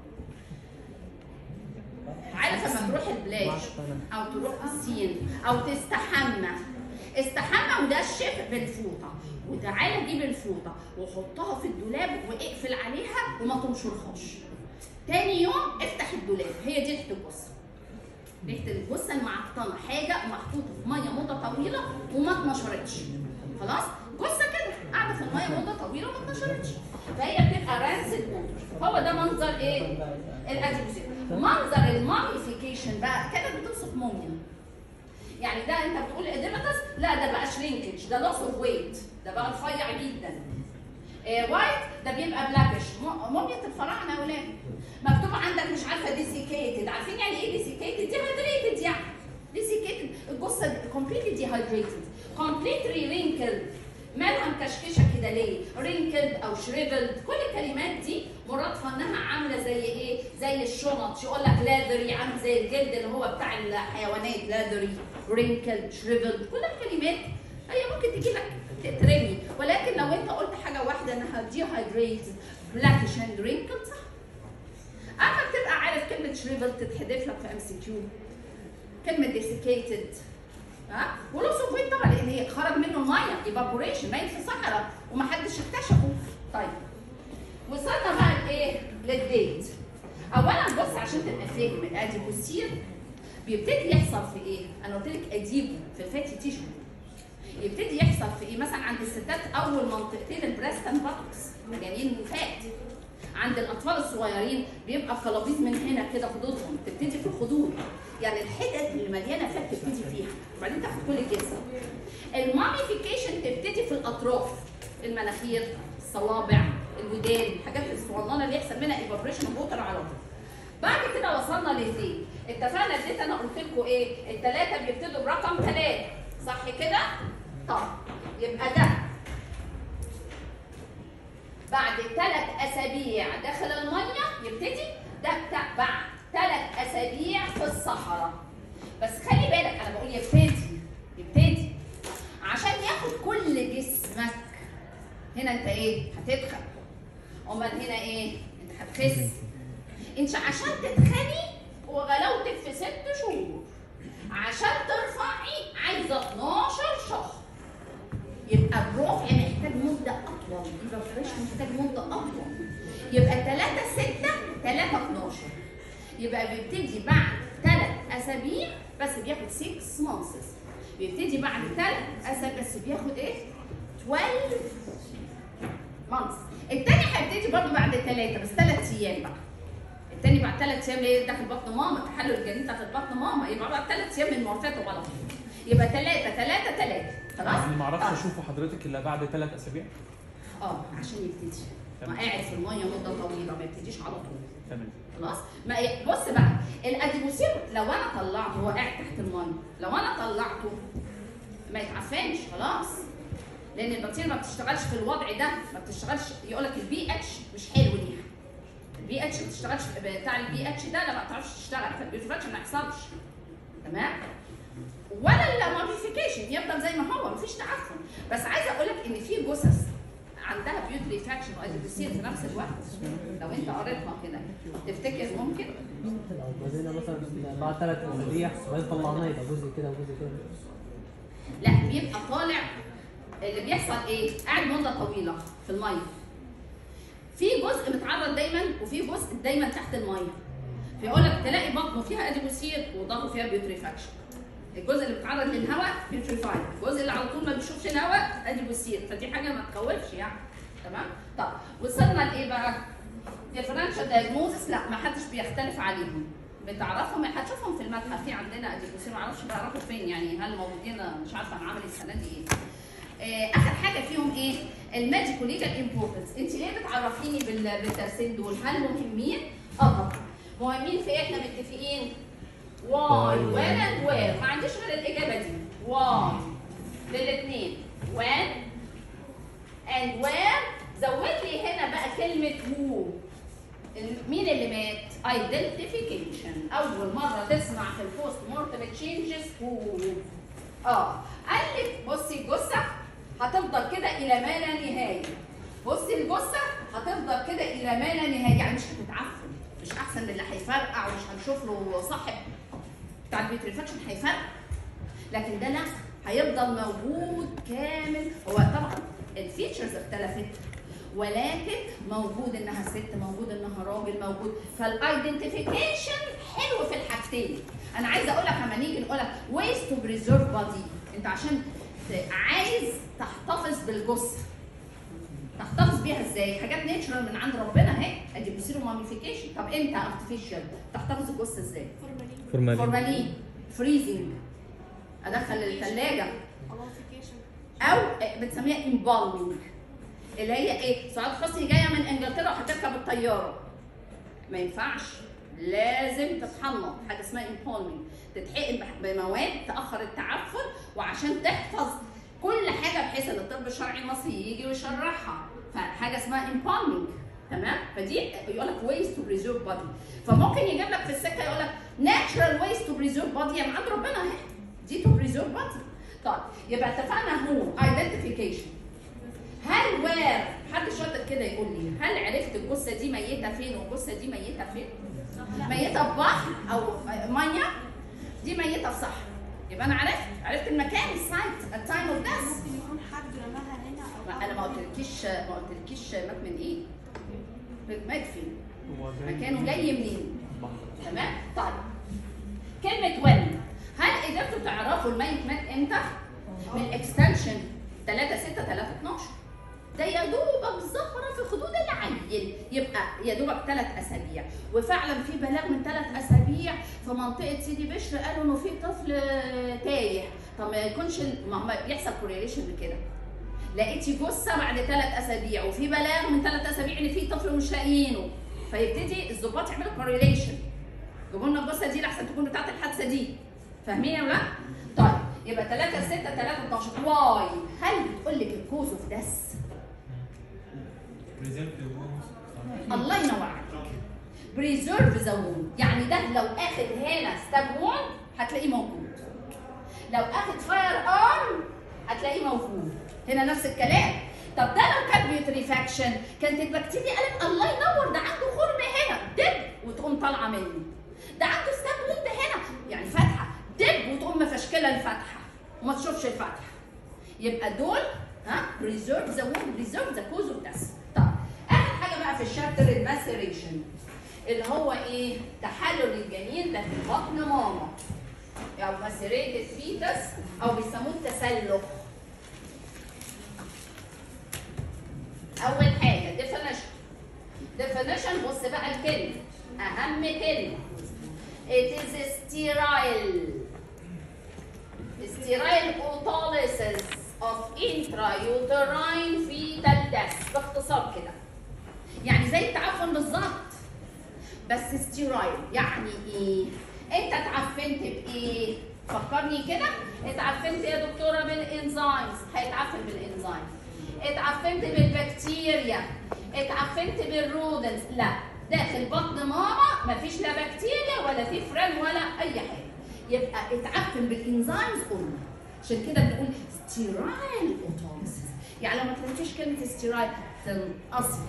S3: عارف لما تروح البلاج او تروح السين او تستحمى، استحمى ونشف بالفوطه، وتعالى جيب الفوطه وحطها في الدولاب واقفل عليها وما تنشرهاش. تاني يوم افتح الدولاب، هي دي ريحه الجثه. ريحه الجثه المعطنه، حاجه محطوطه في ميه مده طويله وما اتنشرتش. خلاص؟ جثه كده قاعده في الميه مده طويله وما اتنشرتش. فهي بتبقى رانسد ووتر. هو ده منظر ايه؟ الاديبوسير. منظر الماميفيكيشن بقى كانت بتوصف موميا. يعني ده انت بتقول اديمتس، لا ده بقى شرينكج، ده لوس اوف ويت، ده بقى رفيع جدا. آه وايت ده بيبقى بلاكش، موميا الفراعنه يا ولاد. مكتوب عندك مش عارفه ديسيكيتد، عارفين يعني ايه ديسيكيتد؟ دي هايدريتد يعني. ديسيكيتد الجثه كومبليتلي دي هايدريتد، كومبليتلي رينكلد. مالها مكشكشه كده ليه؟ رينكلد او شريفلد، كل الكلمات دي مرادها انها عامله زي ايه؟ زي الشنط، يقول لك لادري، عامل زي الجلد اللي هو بتاع الحيوانات، لادري، رينكلد، شريفلد، كل الكلمات هي ممكن تجي لك تترمي، ولكن لو انت قلت حاجه واحده انها دي هايدريتد بلاكش اند رينكلد صح. اما بتبقى عارف كلمه شريفلد تتحذف لك في ام سي كيو، كلمه ديسيكيتد ها، ولوس اوف ويت طبعا لان هي خرج منه الميه، ايفابوريشن، ميت في صحراء ومحدش اكتشفه. طيب وصلنا بقى لايه؟ للديت. اولا بص عشان تبقى فاهم الاديبوسير بيبتدي يحصل في ايه؟ انا قلت لك اديبو في الفاتي تيشو. يبتدي يحصل في ايه؟ مثلا عند الستات اول منطقتين البريست اند باتوكس مليانين فات. عند الاطفال الصغيرين بيبقى القلابيز من هنا كده خدودهم، تبتدي في الخدود. يعني الحتت اللي مليانه فات تبتدي فيها، وبعدين تاخد كل الجسم. الماميفيكيشن تبتدي في الاطراف، المناخير، الصوابع، الودان، الحاجات الصغننه اللي يحصل منها ايفابريشن ووتر على طول. بعد كده وصلنا لفين؟ اتفقنا اديت انا قلت لكم ايه؟ الثلاثه بيبتدوا برقم ثلاثه، صح كده؟ طب يبقى ده بعد ثلاث اسابيع داخل الميه يبتدي ده بتاع بعد ثلاث اسابيع في الصحراء. بس خلي بالك انا بقول يبتدي يبتدي عشان ياخد كل جسمك. هنا انت ايه؟ هتدخل. امال هنا ايه؟ انت هتخس. انت عشان تتخني وغلاوتك في ست شهور، عشان ترفعي عايزه اتناشر شهر. يبقى الرفع محتاج مده اطول، الريفريش محتاج مده اطول. يبقى ثلاثة ستة ثلاثة اتناشر. يبقى بيبتدي بعد ثلاث اسابيع بس بياخد ستة مانثس. بيبتدي بعد ثلاث اسابيع بس بياخد ايه؟ اتناشر مانثس. الثاني هيبتدي برضه بعد ثلاثة بس ثلاث ايام بقى. الثاني بعد ثلاث ايام ليه؟ داخل بطن ماما، تحلل الجنين داخل بطن ماما، يبقى بعد ثلاث ايام من وفاته على طول. يبقى ثلاثة ثلاثة ثلاثة. خلاص؟
S2: يعني ما اعرفش
S3: آه.
S2: اشوفه حضرتك الا بعد ثلاث اسابيع؟
S3: اه عشان يبتدي. ما قاعد في الميه مده طويله ما يبتديش على طول.
S2: تمام.
S3: خلاص؟ ما ي- بص بقى الاديبوسير لو انا طلعته هو قاعد تحت الميه، لو انا طلعته ما يتعفنش خلاص. لان البكتيريا ما بتشتغلش في الوضع ده، ما بتشتغلش. يقول لك البي اتش مش حلو ليها. البي اتش ما بتشتغلش بتاع البي اتش ده لا ما بتعرفش تشتغل، فالبيوتريفاكشن ما يحصلش. تمام؟ ولا الماميفيكيشن يفضل زي ما هو مفيش تعفن. بس عايزه اقول لك ان في جثث عندها بيوتريفاكشن واديبوسير في نفس الوقت. لو انت قريتها كده تفتكر ممكن؟
S5: لو بدينا مثلا بعد ثلاث اسابيع وبعدين طلعناه يبقى جزء كده وجزء كده.
S3: لا بيبقى طالع. اللي بيحصل ايه؟ قاعد مده طويله في الميه. في جزء متعرض دايما وفي جزء دايما تحت الميه. فيقول لك تلاقي بطنه فيها اديبوسير وظهره فيها بيوتريفاكشن. الجزء اللي بيتعرض للهواء بيوتريفايد، الجزء اللي على طول ما بيشوفش الهواء اديبوسير، فدي حاجه ما تخوفش يعني. تمام؟ طب وصلنا لايه بقى؟ ديفرنشال دايجنوزس لا ما حدش بيختلف عليهم. بتعرفهم هتشوفهم في المتحف. في عندنا اديبوسير ما اعرفش بيعرفوا فين يعني، هل موجودين مش عارفه انا عامل السنه دي ايه. آه اخر حاجه فيهم ايه؟ الميديكو ليجال امبورتنس. انت ليه بتعرفيني بالدرسين دول؟ هل مهمين؟ اه طبعا مهمين في ايه؟ احنا متفقين؟ واي وين اند وير. ما عنديش غير الاجابه دي. واي للاثنين وين اند وير. زود لي هنا بقى كلمه هو. مين اللي مات؟ ايدنتيفيكيشن. اول مره تسمع في البوست مورتم تشينجز هو. اه قال لك بصي الجثه هتفضل كده الى ما لا نهايه. بصي الجثه هتفضل كده الى ما لا نهايه، يعني مش هتتعفن. مش احسن من اللي هيفرقع ومش هنشوف له صاحب بتاع البيوتريفاكشن هيفرقع. لكن ده لا، هيفضل موجود كامل. هو طبعا الفيتشرز اختلفت ولكن موجود انها ست، موجود انها راجل، موجود. فالايدنتيفيكيشن حلو في الحاجتين. انا عايزه اقول لك لما نيجي نقول لك ويز تو بريزيرف بادي، انت عشان عايز تحتفظ بالجثه تحتفظ بيها ازاي؟ حاجات نيتشرال من عند ربنا اهي، ادي بيصيروا ماميفيكيشن. طب انت ارتفيشال تحتفظ الجثه ازاي؟
S6: فورمالين
S3: فورمالين فريزنج، ادخل الثلاجه، او بتسميها امبالمنج اللي هي ايه؟ سعاد حسني جايه من انجلترا وهتركب الطياره، ما ينفعش، لازم تتحنط، حاجه اسمها امبالمنج، تتحقن بمواد تاخر التعفن وعشان تحفظ كل حاجه بحيث ان الطب الشرعي المصري يجي ويشرحها، فحاجه اسمها امبالمنج. تمام؟ فدي بيقول لك ويز تو بريزيرف بادي. فممكن يجيب لك في السكه يقول لك ناتشرال ويز تو بريزيرف بادي، يعني عند ربنا اهي دي تو بريزيرف بادي. طيب يبقى اتفقنا هو ايدنتيفيكيشن. هل وير حد شاطر كده يقول لي هل عرفت الجثه دي ميته فين والجثه دي ميته فين؟ ميته في بحر او ميه، دي ميته في صحراء، يبقى انا عرفت عرفت المكان السايت التايم اوف ديث.
S7: ممكن يكون حد رماها هنا او
S3: انا ما قلتلكيش ما قلتلكيش مات من ايه؟ مات فين؟ مكانه جاي منين؟ تمام؟ طيب كلمة when، هل قدرتوا تعرفوا الميت مات امتى؟ من الاكستنشن ثلاثة ستة ثلاثة اتناشر، ده يا دوبك ظهر في خدود العيل، يبقى يا دوبك ثلاث اسابيع، وفعلا في بلاغ من ثلاث اسابيع في منطقه سيدي بشر قالوا انه في طفل تايه. طب ما يكونش ما هو بيحصل كوريليشن بكده، لقيتي جثه بعد ثلاث اسابيع وفي بلاغ من ثلاث اسابيع ان في طفل مش لاقيينه، فيبتدي الظباط يعملوا كوريليشن، جيبوا لنا الجثه دي لحسن تكون بتاعت الحادثه دي. فاهمين ولا لا؟ طيب يبقى ثلاثة ستة ثلاثة اتناشر. واي هل بتقول لك الكوز اوف ديس؟ الله ينور عليك. بريزيرف ذا ووند، يعني ده لو اخد هنا ستاب ووند هتلاقيه موجود، لو اخد فاير ارم هتلاقيه موجود. هنا نفس الكلام. طب ده لو كان بيوتريفاكشن كانت البكتيريا قالت الله ينور ده عنده خرم هنا دب وتقوم طالعه منه، ده عنده ستاب ووند هنا يعني فتحه دب وتقوم مفشكله الفتحه وما تشوفش الفتحه. يبقى دول ها بريزيرف ذا ووند، بريزيرف ذا كوز اوف ديث. طب اخر حاجه بقى في الشابتر الماسيريشن اللي هو ايه؟ تحلل الجنين ده في بطن ماما او ماسيريتد فيتس او بيسموه التسلخ. اول حاجه ديفينيشن. ديفينيشن بص بقى الكلمه، اهم كلمه it is sterile sterile autolysis of intrauterine fetal death. باختصار كده يعني زي التعفن بالظبط بس ستيرايل. يعني ايه؟ انت اتعفنت بايه؟ فكرني كده، اتعفنت يا دكتوره بالانزيمز، هيتعفن بالانزيم. اتعفنت بالبكتيريا، اتعفنت بالرودنز، لا داخل بطن ماما مفيش لا بكتيريا ولا في فران ولا اي حاجه، يبقى اتعفن بالانزيمز قلنا. عشان كده بنقول ستيرايل اوتوليسيس. يعني لو ما تلاقيش كلمه ستيرايل تنقصي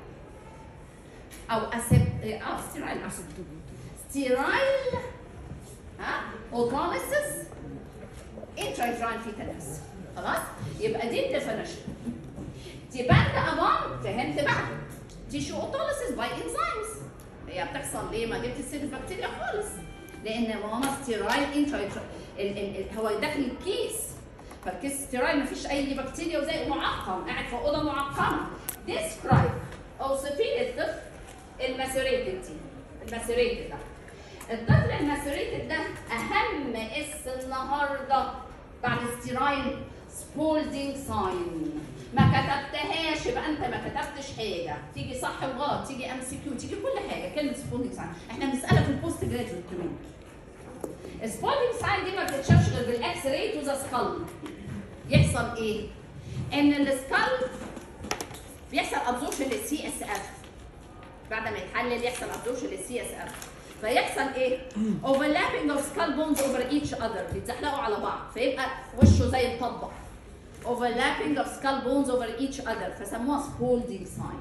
S3: او اسيب اه ستيرايل اسيد ستيرايل ها اوتوليسيس انترايتراين فيتالس. خلاص؟ يبقى دي الديفينيشن. ديبند ابون فهمت بقى تيشو اوتوليسيس باي انزيمز. هي بتحصل ليه؟ ما جبت السيل بكتيريا خالص، لان ماما ستيرايل انترايتراين هو داخل الكيس، فالكيس ستيرايل ما فيش اي بكتيريا وزي معقم قاعد في اوضه معقمه. ديسكرايب اوصفي لي الطفل الماسيريتد دي، الماسيريتد ده. الطفل الماسيريتد ده اهم اس النهارده بعد ستيرايل سبولدينج ساين. ما كتبتهاش يبقى انت ما كتبتش حاجه، تيجي صح وغلط، تيجي ام سي كيو، تيجي كل حاجه. كلمه سبولدينج ساين احنا بنسالها في البوست جراديويت كمان. السبولدينج ساين دي ما بتتشافش غير بالاكس راي تو ذا سكال. يحصل ايه؟ ان السكال بيحصل ابزوربشن للسي اس اف، بعد ما يتحلل يحصل ابزوربشن للسي اس اف، فيحصل ايه؟ overlapping of skull bones over each other، بيتزحلقوا على بعض فيبقى وشه زي الطبق. overlapping of skull bones over each other فسموها spaulding sign.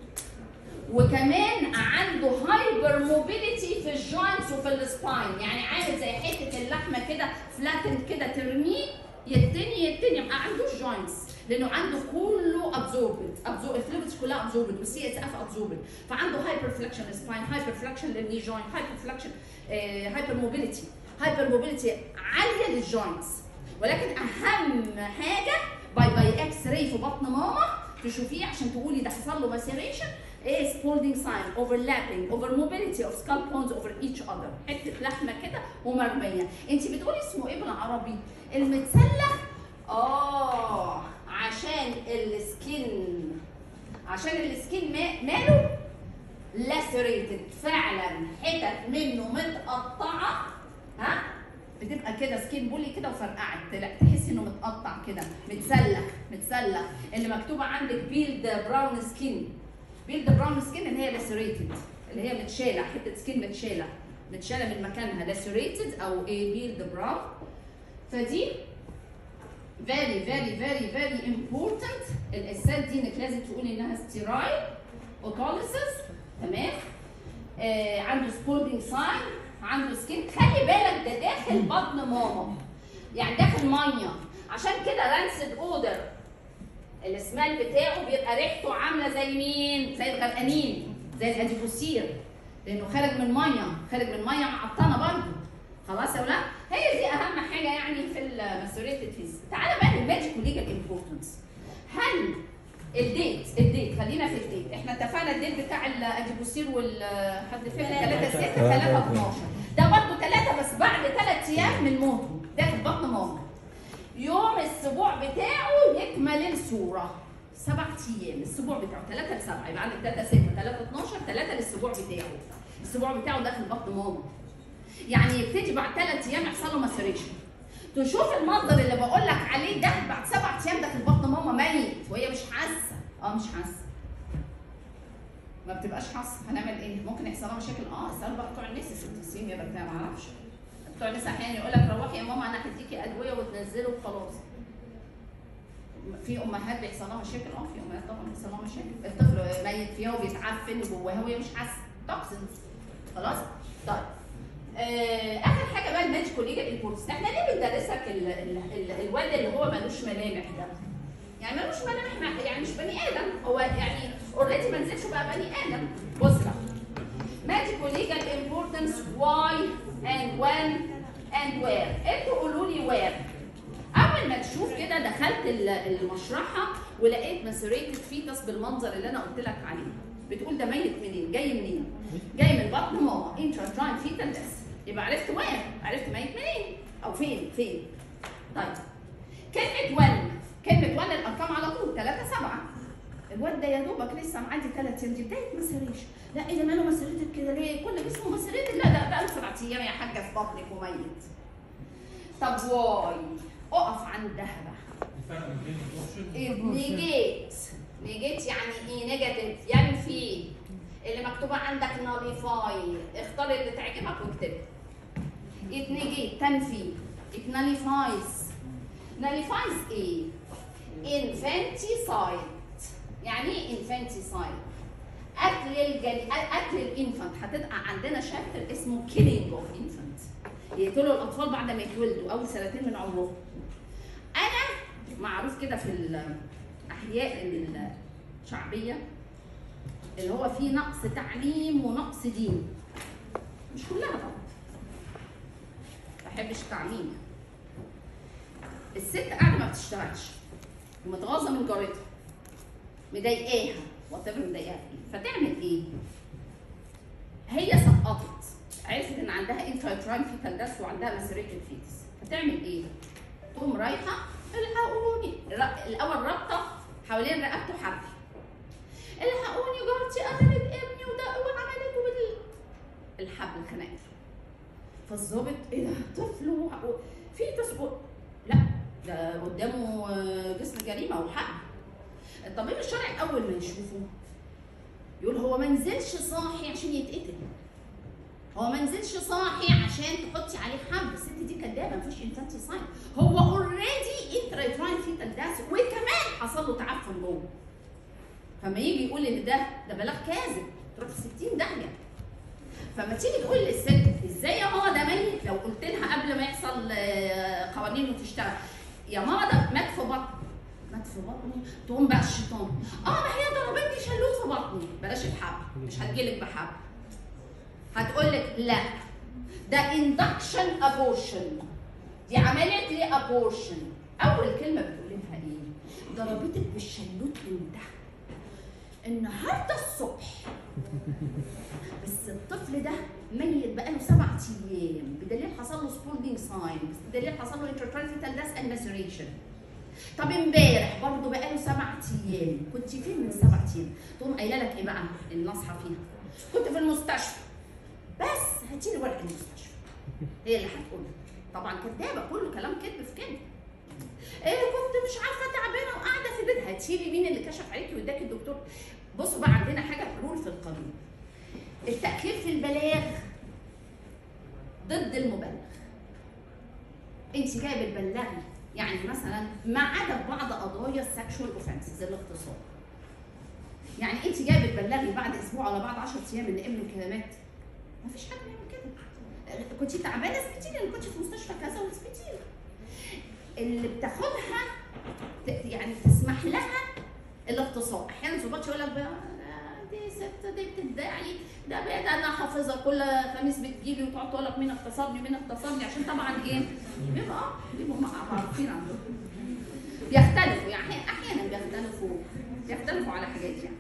S3: وكمان عنده هايبر موبيليتي في الجوينتس وفي السباين، يعني عامل زي حته اللحمه كده فلاتن كده ترميه يتني يتني ما عندوش جوينتس، لانه عنده كله ابزوربد، ابزورب الفلويدز كلها ابزوربد والسي اس اف ابزوربد، فعنده هايبر فلكشن سباين، هايبر فلكشن للني جوينت، هايبر فلكشن هايبر موبيليتي، هايبر موبيليتي عاليه للجوينتس. ولكن اهم حاجه باي باي اكس راي في بطن ماما تشوفيه عشان تقولي ده حصل له ماسيريشن ايه؟ سبولدينج ساين، اوفرلابينج، اوفر موبيليتي اوف سكال بونز اوفر ايتش اذر، حته لحمه كده ومرميه. انت بتقولي اسمه ايه بالعربي؟ المتسلخ. اه عشان السكين، عشان السكين ماله لاسريتد، فعلا حتت منه متقطعه ها بتبقى كده سكين بولي كده وفرقعت، لا تحسي انه متقطع كده متسلخ متسلخ. اللي مكتوبه عندك بيلد براون سكين، بيلد براون سكين اللي هي لاسريتد، اللي هي متشاله، حته سكين متشاله متشاله من مكانها، لاسريتد او ايه بيلد براون. فدي very very very very important. الاسات دي انك لازم تقولي انها ستيرايل اوتوليسيس، تمام؟ آه عنده سبولدينج ساين، عنده سكين. خلي بالك ده داخل بطن ماما، يعني داخل ميه، عشان كده رانسد اودر السمال بتاعه بيبقى ريحته عامله زي مين؟ زي الغرقانين. زي الاديبوسير لانه خارج من ميه، خارج من ميه معطنه برضه. خلاص يا ولاد؟ هي دي اهم حاجه يعني في الماسوريتد فيز. تعالى بقى للميديكال ليجال امبورتنس. هل الديت الديت خلينا في الديت، احنا اتفقنا الديت بتاع الاديبوسير والحد فين ثلاثة ستة ثلاثة اتناشر، ده برضه ثلاثة بس بعد ثلاث ايام من موته، ده في بطن ماما. يوم السبوع بتاعه يكمل الصوره سبع ايام، الاسبوع بتاعه ثلاثة لسبعة يبقى عندك ثلاثة ستة ثلاثة اتناشر ثلاثة للاسبوع بتاعه. الاسبوع بتاعه داخل بطن ماما. يعني يبتدي بعد ثلاث ايام يحصل له ماسوريشن. تشوف المنظر اللي بقول لك عليه ده بعد سبع ايام داخل بطن ماما ميت وهي مش حاسه. اه مش حاسه. ما بتبقاش حاسه، هنعمل ايه؟ ممكن يحصل لها مشاكل. اه اسال بقى بتوع الناس السيستيميا بتاع ما اعرفش. بتوع الناس احيانا يقول لك روحي يا ماما انا هديكي ادويه وتنزله وخلاص. في امهات بيحصل لها مشاكل. اه في امهات طبعا بيحصل لها مشاكل، الطفل ميت فيها وبيتعفن جواها وهي مش حاسه. توكسنز. خلاص؟ طيب. آه اخر حاجه بقى الميديكال ليجال امبورتنس. احنا ليه بندرسك ال ال ال الواد اللي هو ملوش ملامح ده؟ يعني ملوش ملامح، يعني مش بني ادم، هو يعني اوريدي ما نزلش بقى بني ادم. بص بقى. medical legal importance why and when and where. انتوا قولوا لي where. اول ما تشوف كده دخلت المشرحه ولقيت ماسوريتد فيتس بالمنظر اللي انا قلت لك عليه، بتقول ده ميت منين؟ جاي منين؟ جاي من بطن ماما انتراتراين فيتال ديث. يبقى عرفت وين؟ عرفت ميت منين؟ او فين؟ فين؟ طيب كلمه وين، كلمه وين الارقام على طول ثلاثة سبعة. الواد ده يا دوبك لسه معدي ثلاث ايام، دي بدايه ماسوريشن. لا ايه ده ماله ماسوريتد كده ليه؟ كل جسمه ماسوريتد؟ لا ده بقى له سبع ايام يا حاجه في بطنك وميت. طب واي؟ اقف عندها بقى. نيجيت. نيجيت يعني ايه؟ نيجاتيف يعني في اللي مكتوبه عندك ناليفاي، اختار اللي تعجبك واكتبها. اتنيجيت تنفي. اتناليفايز. ناليفايز ايه؟ انفانتيسايد. يعني ايه انفانتيسايد؟ قتل الجنين، قتل الانفانت. هتبقى عندنا شابتر اسمه كيلينج اوف انفانت، يقتلوا الاطفال بعد ما يتولدوا اول سنتين من عمرهم. انا معروف كده في الاحياء الشعبيه اللي هو فيه نقص تعليم ونقص دين. مش كلها طبعا. ما بحبش التعليم. الست قاعده ما بتشتغلش ومتغاظه من جارتها، مضايقاها وات ايفر مضايقاها ايه، فتعمل ايه؟ هي سقطت، عرفت ان عندها انتراتراين فيتال ديث وعندها ماسوريتد فيتس، فتعمل ايه؟ تقوم رايحه الحقوني، الاول رابطه حوالين رقبته حبل. الحقوني جارتي قتلت ابني وده وعملته بال الحبل خنقته. فالظابط ايه ده؟ طفل في تصبر؟ لا ده قدامه جسم جريمه وحبل. الطبيب الشرعي اول ما يشوفه يقول هو ما نزلش صاحي عشان يتقتل، هو ما نزلش صاحي عشان تحطي عليه حبل. الست دي كدابه، ما فيش انفانتيسايد، هو اوريدي انتراتراين فيتال ديث وكمان حصل له تعفن جوه. فما يجي يقول ان ده ده بلاغ كاذب تروح في ستين داهيه. فما تيجي تقول للست ازاي يا ماما ده ميت، لو قلت لها قبل ما يحصل قوانين وتشتغل يا ماما ده مات في بطني، مات في بطني، تقوم بقى الشيطان اه ما هي ضربتني شلوت في بطني، بلاش الحبل، مش هتجيلك بحبل. هتقول لك لا ده اندكشن ابورشن، دي عملت لي ابورشن. اول كلمه بتقول لها ايه؟ ضربتك بالشلوت امتى؟ النهارده الصبح. بس الطفل ده ميت بقاله سبع ايام بدليل حصل له سبولدينج ساين، بدليل حصل له انتراتراين فيتال ديث اند ماسوريشن. طب امبارح برضه بقاله سبع ايام، كنت فين من سبع ايام؟ تقوم قايله لك ايه بقى النصحه فيها؟ كنت في المستشفى. بس هاتي لي ورقه المستشفى. هي اللي هتقول. طبعا كدابه، كله كلام كذب في كذب. ايه كنت مش عارفه تعبانه وقاعده في بيتها، هاتي لي مين اللي كشف عليكي واداكي الدكتور. بصوا بقى عندنا حاجه رول في القانون. التأخير في البلاغ ضد المبلغ. انت جايه بتبلغي، يعني مثلا ما عدا بعض قضايا السكشوال اوفنسز الاغتصاب. يعني انت جايه بتبلغي بعد اسبوع ولا بعد عشرة ايام ان ابنك مات. ما فيش حد بيعمل كده. كنت تعبانه اثبتي لي، كنت في مستشفى كذا واثبتي لي. اللي بتاخدها يعني تسمح لها الاغتصاب. احيانا ظباط يقول لك دي ست دي بتدعي ده بقى ده انا حافظه كل خميس بتجيلي وتقعد تقول لك مين اغتصبني مين اغتصبني عشان طبعا ايه بيبقى بيبقوا معروفين عندهم بيختلفوا يعني احيانا بيختلفوا بيختلفوا على حاجات يعني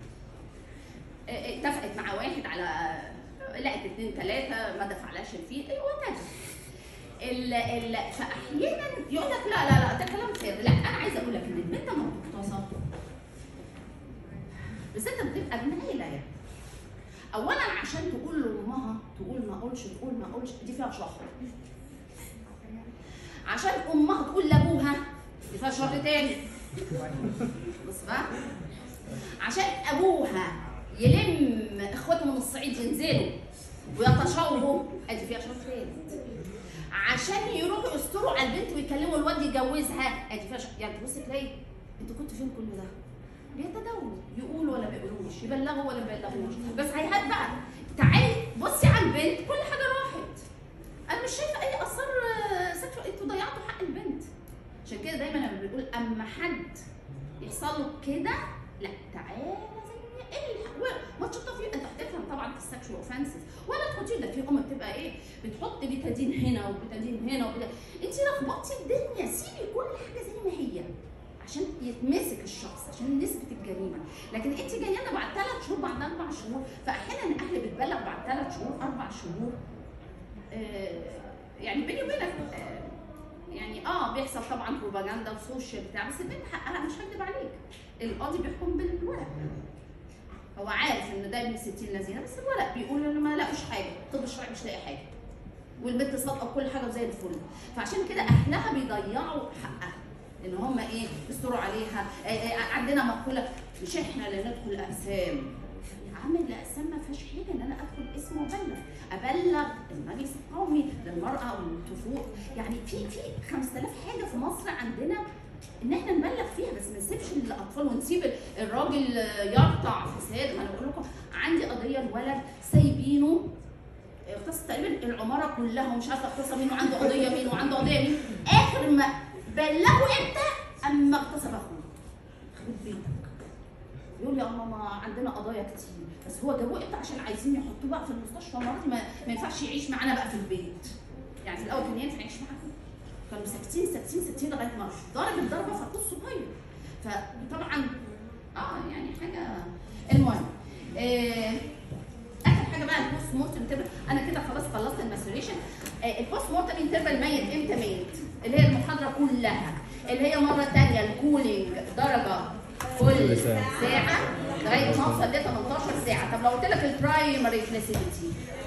S3: اتفقت مع واحد على لقت اثنين ثلاثه ما دفعلاش الفيه وات ال ال فاحيانا يقول لك لا لا لا ده كلام فارغ. لا انا عايزه اقول لك ان البنت لما بتغتصب بس انت بتبقى بنايله يعني. اولا عشان تقول لامها تقول ما اقولش تقول ما اقولش دي فيها شهر. عشان امها تقول لابوها دي فيها شهر تاني. بص بقى عشان ابوها يلم اخواته من الصعيد ينزلوا ويتشاوروا ادي فيها شهر تالت. عشان يروحوا يستروا على البنت ويكلموا الواد يجوزها ادي فيها شهر. يعني تبص تلاقي انتوا كنتوا فين كل ده؟ بيتداولوا يقولوا ولا ما يقولوش يبلغوا ولا ما يبلغوش. بس هيهات بقى تعالي بصي على البنت كل حاجه راحت. انا مش شايفه اي اثار سكشوال. انتوا ضيعتوا حق البنت. عشان كده دايما لما بنقول اما حد يحصل له كده لا تعالى زي ايه ما تشطف فيه. انت هتفهم طبعا في السكشوال اوفنسز ولا تحطيه. ده في ام بتبقى ايه بتحط بتادين هنا وبتادين هنا وبتادين. انت لخبطتي الدنيا. سيبي كل حاجه زي ما هي عشان يتمسك الشخص عشان نسبه الجريمه. لكن انت جايه لنا بعد ثلاث شهور بعد اربع شهور. فاحيانا الاهل بتبلغ بعد ثلاث شهور اربع شهور. آه يعني بيني وبينك آه يعني اه بيحصل طبعا بروباجندا وسوشيال بتاع. بس البنت حقها مش هكذب عليك. القاضي بيحكم بالورق. هو عارف ان ده ابن ستين لذينه بس الورق بيقول انه ما لقوش حاجه. الطب الشرعي مش لاقي حاجه. والبنت صادقه وكل حاجه زي الفل. فعشان كده اهلها بيضيعوا حقها. ان هم ايه يستروا عليها. عندنا مقوله مش احنا اللي ندخل اقسام. يا عم الاقسام ما فيهاش حاجه ان انا ادخل اسم وابلغ. ابلغ المجلس القومي للمراه والطفوله. يعني في في خمسة آلاف حاجه في مصر عندنا ان احنا نبلغ فيها. بس ما نسيبش الاطفال ونسيب الراجل يقطع فساد. ما انا بقول لكم عندي قضيه الولد سايبينه اغتصب تقريبا العماره كلها ومش عارفه اغتصب مين وعنده قضيه مين وعنده قضيه مين. اخر ما بلغوا امتى؟ اما اغتصب اخوه. خرب بيتك. يقول لي يا ماما عندنا قضايا كتير بس هو جابوه امتى عشان عايزين يحطوه بقى في المستشفى. مراتي ما, ما ينفعش يعيش معانا بقى في البيت. يعني في الاول كان ينفع يعيش معاكم. كانوا ساكتين ساكتين ساكتين لغايه ما ضرب الضربه فاخوه الصغير. فطبعا اه يعني حاجه. المهم آه اخر حاجه بقى البوست مورتم انترفال. انا كده خلاص خلصت الماسوريشن. آه البوست مورتم انترفال ميت امتى ميت؟ اللي هي المحاضره كلها اللي هي مره ثانيه الكولينج درجه كل ساعه لغايه ما اوصل ل ثمانية عشر ساعه. طب لو قلت لك البرايمري فلاسيبيتي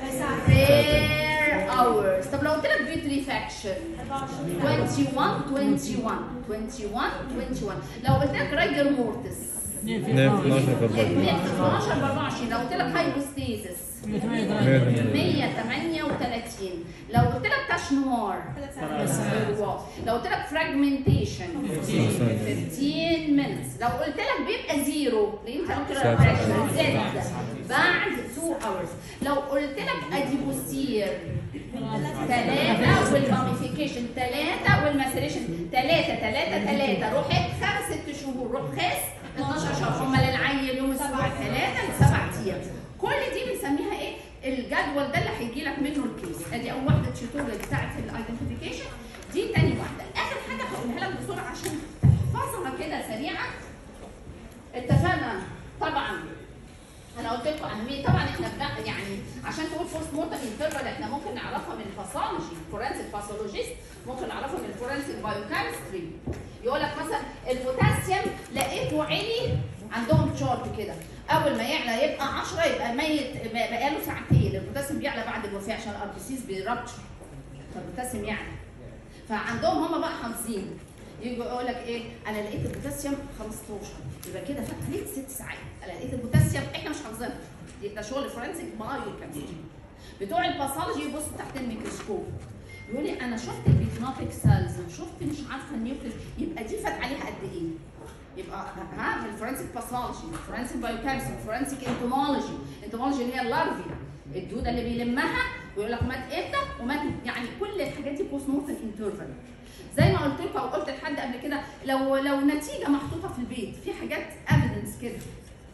S3: فير اورز. طب لو قلت لك بيوتريفاكشن واحد وعشرين واحد وعشرين واحد وعشرين. لو قلت لك رايجر مورتس اثنين في اتناشر ب اربعة وعشرين. لو قلت لك هايبوستيزس مية وثمانية وثلاثين. لو قلت لك تاشنوار. لو قلت لك فراجمنتيشن خمستاشر minutes. لو قلت لك بيبقى زيرو لان انت قلت لك زد بعد اتنين hours. لو قلت لك اديبوسير ثلاثة والماميفيكيشن ثلاثة والماسريشن ثلاثة ثلاثة ثلاثة. روح خمس ست شهور روح خاس اتناشر شهر. امال العيل يوم السبعة ثلاثة لسبع ايام. كل دي بنسميها ايه؟ الجدول ده اللي هيجي لك منه الكيس. ادي اول واحده التيوتوريال بتاعت الايدنتيفيكيشن. دي تاني واحده. اخر حاجه هقولها لك بسرعه عشان تحفظها كده سريعا. اتفقنا طبعا انا قلت لكم اهميه. طبعا احنا بناخد يعني عشان تقول بوست مورتم انترفال احنا ممكن نعرفها من الباثولوجي. فورنسيك باثولوجيست ممكن نعرفها من الفورنسيك بايوكيمستري. يقول لك مثلا البوتاسيوم لقيته عالي عندهم تشارت كده. اول ما يعلى يبقى عشرة يبقى ميت بقاله ساعتين. البوتاسيوم بيعلى بعد الوفاه عشان الار بي سيز بيربطش فالبوتاسيوم يعلى. فعندهم هم بقى حافظين. يجي يقول لك ايه انا لقيت البوتاسيوم خمستاشر يبقى كده فات عليك ست ساعات. انا لقيت البوتاسيوم احنا مش حافظينها. ده شغل فرنسيك بايوكيمستري. بتوع الباثولوجي يبصوا تحت الميكروسكوب يقول لي انا شفت البيتنوتيك سيلز شفت مش عارفه النيوكليس. يبقى دي فات عليها قد ايه؟ يبقى ها في الفورنسيك باثولوجي الفورنسيك بايوكيمستري الفورنسيك انتومولوجي. انتومولوجي اللي هي اللارفي الدوده اللي بيلمها ويقول لك مات امتى ومات. يعني كل الحاجات دي بوست مورتم انترفال. زي ما قلت لكم او قلت لحد قبل كده لو لو نتيجه محطوطه في البيت في حاجات ايفيدنس كده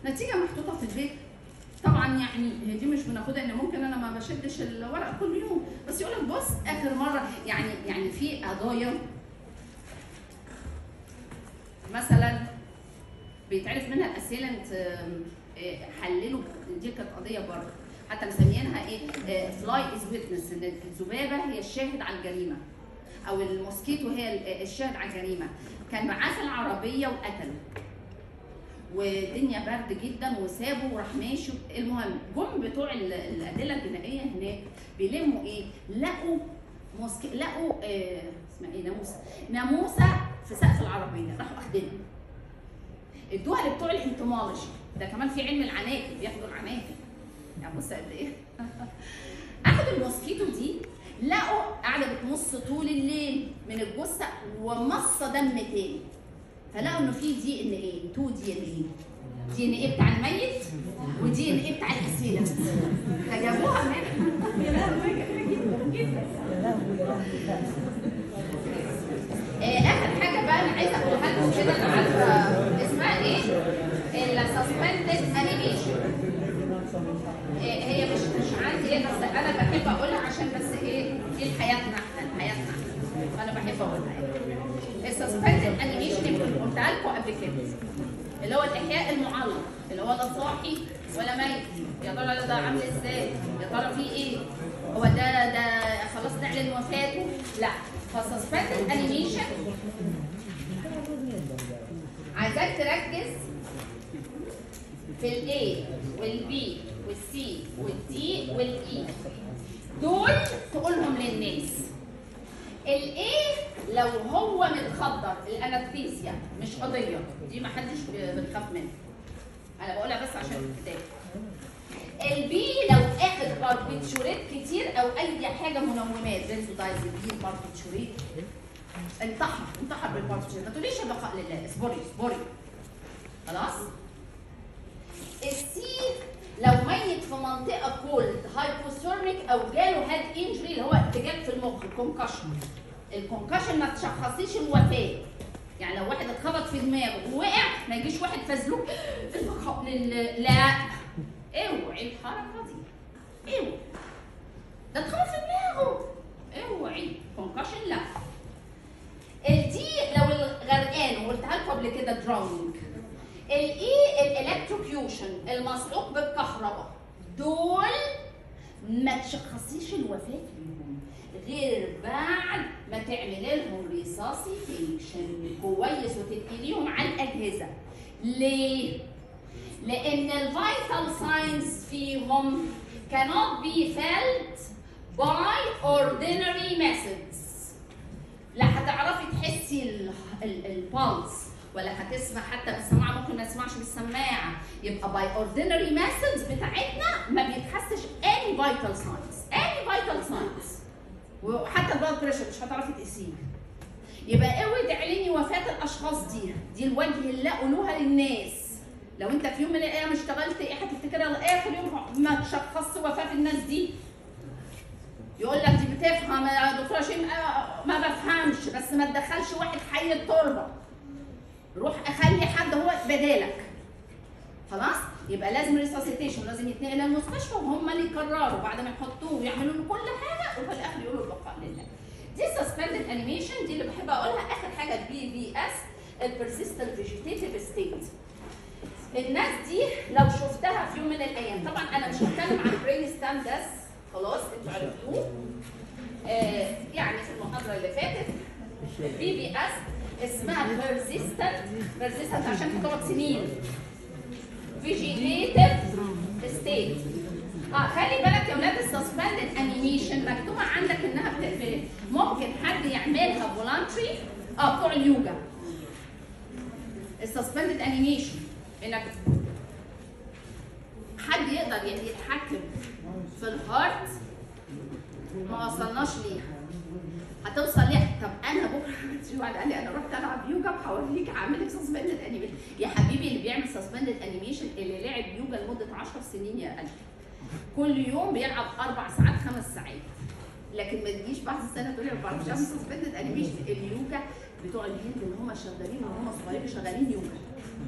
S3: نتيجه محطوطه في البيت. طبعا يعني هي دي مش بناخدها ان ممكن انا ما بشدش الورق كل يوم، بس يقول لك بص اخر مره يعني يعني في قضايا مثلا بيتعرف منها الاسيلنت حللوا، دي كانت قضيه برضه حتى مسميينها ايه فلاي از ويتنس، ان الذبابه هي الشاهد على الجريمه او الموسكيتو هي الشاهد على الجريمه. كان معاه في العربيه وقتله والدنيا برد جدا وسابه وراح ماشي. المهم جم بتوع الادله الجنائيه هناك بيلموا ايه؟ لقوا موسك... لقوا آه... اسمها ايه ناموسه ناموسه في سقف العربيه، راحوا اخدينها ادوها لبتوع الانتمولوجي. ده كمان في علم العناكب بياخدوا العناكب يعني بص قد ايه. اخدوا الموسكيتو دي لقوا قاعده بتمص طول الليل من الجثه ومصه دم تاني، فلقوا انه في دي ان ايه تو دي ان ايه دي ان ايه بتاع الميت ودي ان ايه بتاع الاسيله، فجابوها منها. يا لهوي جدا. اخر حاجه بقى انا عايزه اقولها لكم كده، انا عارفه اسمها ايه؟ السسبندد انيميشن. هي مش مش عندي ايه، بس انا بحب اقولها عشان بس ايه دي حياتنا احنا حياتنا انا بحب اقولها. السسبندد انيميشن يمكن قلتها لكم قبل كده، اللي هو الاحياء المعلق، اللي هو لا صاحي ولا ميت. يا ترى ده عامل ازاي؟ يا ترى في ايه؟ هو ده ده خلاص نعلن وفاته؟ لا. فالسسبندد انيميشن عايزاك تركز في الاي والبي والسي والدي والاي دول تقولهم للناس. الاي لو هو متخدر الانستيزيا مش قضيه، دي ما حدش بتخاف منها، انا بقولها بس عشان الكتاب. البي لو اخد باربيتشوريت كتير او اي حاجه منومات بنزودايزيبين باربيتشوريت انتحر انتحر بالباربيتشوريت، ما تقوليش البقاء لله، اصبري اصبري خلاص. السي لو ميت في منطقه كولد هايبوثيرميك او جاله هاد انجري اللي هو ارتجاج في المخ كونكشن. الكونكشن ما تشخصيش الوفاه، يعني لو واحد اتخبط في دماغه ووقع ما يجيش واحد فزلوك البقاء لله، لا اوعي الحركه دي، اوعي ده اتخبط في دماغه، اوعي كونكشن لا. الدي لو الغرقان وقلتها لكم قبل كده دراونينج. الاي الالكتروكيوشن المصعوق بالكهرباء، دول ما تشخصيش الوفاه فيهم غير بعد ما تعملي لهم ريساسيتيشن كويس وتتقليهم على الاجهزه. ليه؟ لان الفيتال ساينز فيهم cannot be felt by ordinary methods. لا هتعرفي تحسي البالس ولا هتسمع حتى بالسماعه، ممكن ما تسمعش بالسماعه، يبقى باي اوردينري ميثودز بتاعتنا ما بيتحسش اني فايتال ساينز، اني فايتال ساينز، وحتى البلد بريشر مش هتعرفي تقيسيه. يبقى اوعي تعلني وفاه الاشخاص دي، دي الوجه اللي قولوها للناس. لو انت في يوم من الايام اشتغلت ايه هتفتكرها اخر يوم ما تشخصت وفاه الناس دي؟ يقول لك دي بتفهم يا دكتوره شيماء، ما بفهمش، بس ما تدخلش واحد حي التربه، روح اخلي حد هو بدالك خلاص. يبقى لازم ريساسيتيشن، لازم يتنقل المستشفى وهم اللي يقرروا بعد ما يحطوه ويعملوا له كل حاجه وفي الاخر يقولوا البقاء لله. دي سسبندد انيميشن، دي اللي بحب اقولها. اخر حاجه البي في اس البرسيستنت فيجيتيتيف ستيت. الناس دي لو شفتها في يوم من الايام، طبعا انا مش هتكلم عن برين ستام داس خلاص انتوا عرفتوه آه يعني في المحاضره اللي فاتت. البي في اس اسمها persistent persistent عشان بتقعد سنين vegetative state. اه خلي بالك يا ولاد السسبندد انيميشن مكتوبه عندك انها بتقفل، ممكن حد يعملها فولانتري اه بتوع اليوجا. السسبندد انيميشن انك حد يقدر يتحكم في الهارت، ما وصلناش ليها، هتوصل ليه؟ طب انا بكره في واحد قال لي انا رحت العب يوجا وهوريك اعمل لك سسبندد انيميشن. يا حبيبي اللي بيعمل سسبندد انيميشن اللي لعب يوجا لمده عشر سنين يا قلبي، كل يوم بيلعب اربع ساعات خمس ساعات، لكن ما تجيش بعد السنه تقول لي ما بعرفش اعمل سسبندد انيميشن. اليوجا بتوع الهند اللي هم شغالين وهم صغيرين شغالين يوجا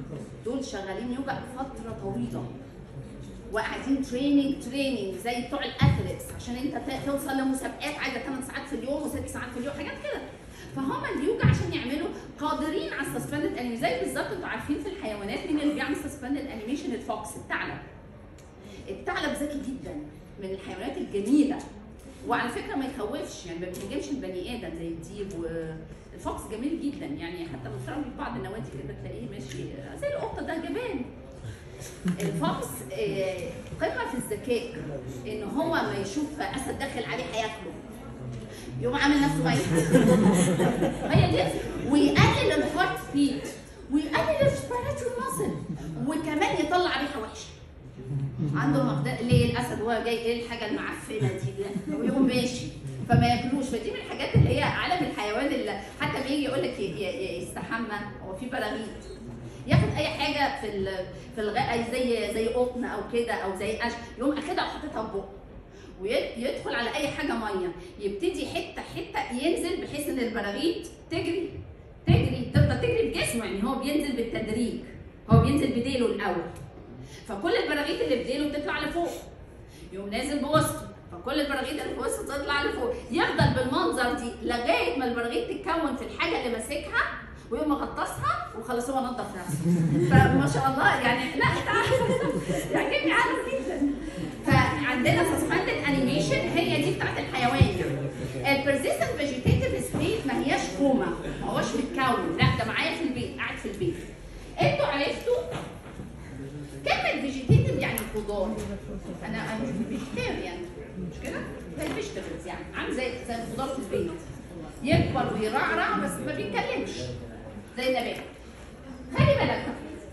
S3: دول شغالين يوجا فتره طويله وقاعدين تريننج تريننج زي بتوع الاثليتس عشان انت توصل لمسابقات عايزه ثمان ساعات في اليوم وست ساعات في اليوم حاجات كده. فهم اليوجا عشان يعملوا قادرين على السسبندد انيميشن زي بالظبط انتوا عارفين في الحيوانات مين اللي بيعمل سسبندد انيميشن؟ الفوكس، الثعلب. الثعلب ذكي جدا من الحيوانات الجميله وعلى فكره ما يخوفش يعني ما بيهاجمش البني ادم زي الديب. والفوكس جميل جدا يعني حتى بتفرجوا في بعض النوادي كده تلاقيه ماشي زي القطه ده جبان. الفوكس قمه في الذكاء ان هو ما يشوف اسد داخل عليه هياكله يقوم عامل نفسه ميت. هي دي. ويقلل الهارت بيت ويقلل الريسبيراتوري ماسل وكمان يطلع ريحه وحشه. عنده مقدار ليه الاسد وهو جاي ايه الحاجه المعفنه دي ويقوم ماشي فما ياكلوش. فدي من الحاجات اللي هي عالم الحيوان اللي حتى ما يجي يقول لك يستحمى هو في براغيث ياخد اي حاجه في في الغاء زي زي قطن او كده او زي قش يقوم اخدها وحاططها في بقه ويدخل على اي حاجه ميه يبتدي حته حته ينزل بحيث ان البراغيث تجري تجري تفضل تجري بجسمه يعني هو بينزل بالتدريج هو بينزل بديله الاول فكل البراغيث اللي بديله بتطلع لفوق يقوم نازل بوسطه فكل البراغيث اللي في وسطه تطلع لفوق يفضل بالمنظر دي لغايه ما البراغيث تتكون في الحاجه اللي ماسكها ويقوم مغطسها وخلاص هو نظف نفسه. فما شاء الله يعني لا يعجبني عالم جدا. فعندنا سسبندد انيميشن هي دي بتاعت الحيوان. البرزيستنت فيجيتيتيف ستيت ما هياش كوما ما هوش متكون لا ده معايا في البيت قاعد في البيت. انتوا عرفتوا كلمه فيجيتيتيف يعني خضار. انا انا مش فيجيتيريان مش كده؟ زي الفيجيتابلز يعني عامل زي زي الخضار في البيت يكبر ويرعرع بس ما بيتكلمش زي النبات. خلي بالك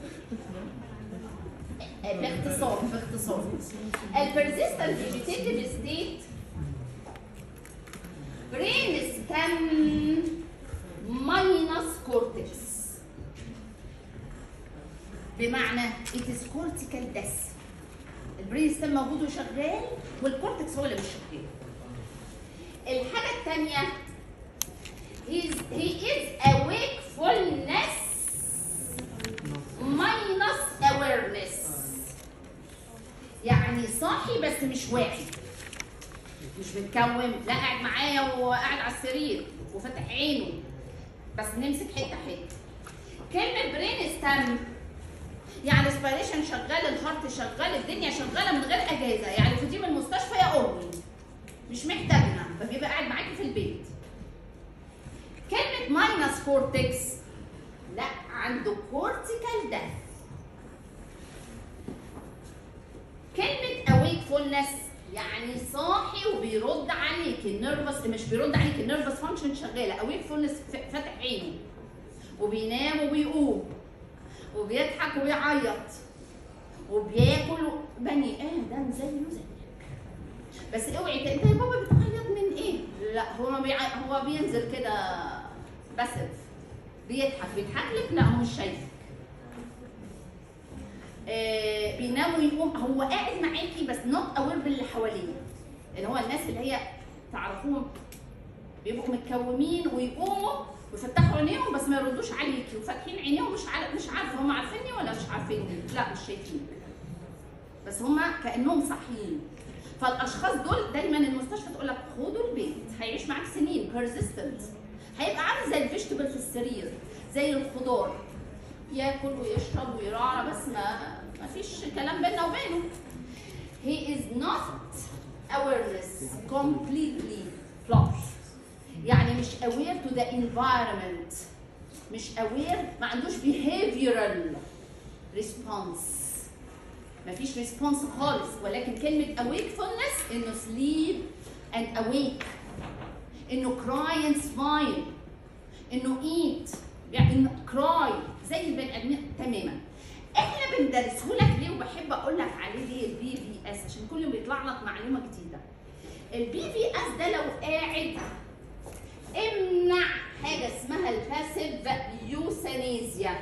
S3: باختصار باختصار البرزيستنت فيجيتيتيف ستيت برين ستام ماينس كورتكس بمعنى it is cortical death. البرين ستام موجود وشغال والكورتكس هو اللي مش شغال. الحاجه الثانيه is he is awakefulness minus awareness يعني صاحي بس مش واعي مش متكون لا قاعد معايا وقاعد على السرير وفتح عينه بس نمسك حته حته. كلمه برين ستام يعني الريسبيريشن شغال الهارت شغال الدنيا شغاله من غير اجازه يعني في دي من المستشفى يا امي مش محتاجنا فبيبقى قاعد معاكي في البيت. كلمة ماينس كورتكس لا عنده كورتيكال ديث. كلمة awakefulness يعني صاحي وبيرد عليك النيرفس مش بيرد عليك النيرفس فانكشن شغالة. awakefulness فاتح عينه وبينام وبيقوم وبيضحك وبيعيط وبياكل بني ادم زيه زيك. بس اوعي انت يا بابا بتعيط من ايه؟ لا هو ما بيعيط هو بينزل كده بسف بيضحك بيضحك لك لا هو مش شايفك. آه بينام ويقوم هو قاعد معاكي بس نوت اوير باللي حواليه. اللي هو الناس اللي هي تعرفوهم بيبقوا متكومين ويقوموا ويفتحوا عينيهم بس ما يردوش عليكي وفاتحين عينيهم مش عارف مش عارفه هم عارفيني ولا مش عارفيني لا مش شايفين بس هم كانهم صاحيين. فالاشخاص دول دايما المستشفى تقول لك خدوا البيت هيعيش معاك سنين بيرزيستنت هيبقى عامل زي الفيجيتابل في السرير زي الخضار ياكل ويشرب ويرعرع بس ما ما فيش كلام بيننا وبينه. he is not awareness completely lost يعني مش aware to the environment مش aware ما عندوش behavioral response مفيش ريسبونس خالص. ولكن كلمة awakefulness إنه sleep and awake إنه cry and smile إنه eat يعني إنه cry زي البني آدمين تماما. إحنا بندرسه لك ليه وبحب أقول لك عليه ليه البي في إس عشان كل يوم بيطلع لك معلومة جديدة. البي في إس ده لو قاعد امنع حاجة اسمها الباسيف يوثانيزيا.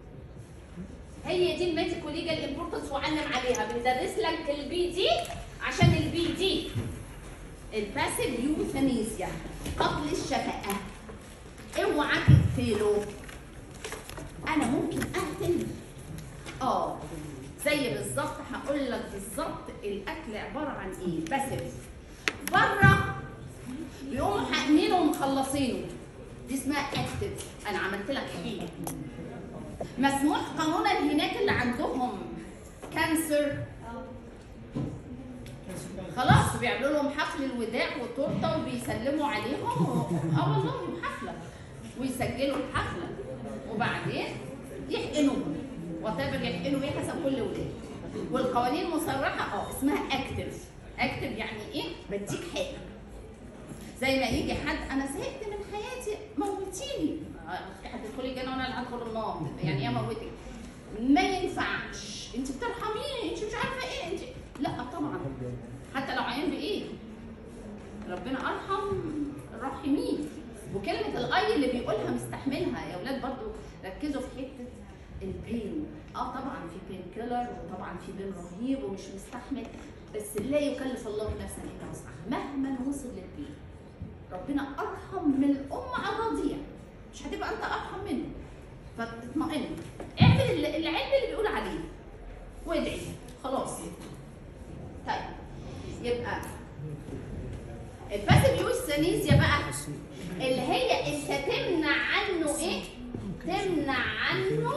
S3: هي دي الميديكو ليجال امبورتنس وعلم عليها بندرس لك البي دي عشان البي دي الباسيف يوثانيزيا قتل الشفقه. اوعى تقتله. انا ممكن اقتل اه زي بالظبط، هقول لك بالظبط الاكل عباره عن ايه. بس بره بيقوموا حاقنينه ومخلصينه، دي اسمها اكتف. انا عملت لك حاجه مسموح قانونا هناك اللي عندهم كانسر خلاص بيعملوا لهم حفل الوداع وتورته وبيسلموا عليهم و... اه والله حفله ويسجلوا الحفله وبعدين يحقنوهم وتابر يحقنوا ايه حسب كل ولاد. والقوانين مصرحه اه اسمها اكتف. اكتف يعني ايه؟ بديك حاجه زي ما يجي حد انا زهقت من حياتي موتيني، في حد يدخل الجنه وانا اللي هدخل النار، يعني ايه اموتك؟ ما ينفعش، انت بترحميني، انت مش عارفه ايه، انت لا طبعا حتى لو عيان بايه ربنا ارحم الراحمين. وكلمه الاي اللي بيقولها مستحملها يا اولاد برضو ركزوا في حته البين. اه طبعا في بين كيلر وطبعا في بين رهيب ومش مستحمل، بس لا يكلف الله نفسا الا وسعها مهما وصل للبين. ربنا ارحم من الام على الرضيع، مش هتبقى انت ارحم منه، فتطمئن. اعمل العلم اللي بيقول عليه وادعي خلاص. طيب يبقى الباسيف يوستانيزيا بقى اللي هي انت تمنع عنه ايه؟ تمنع عنه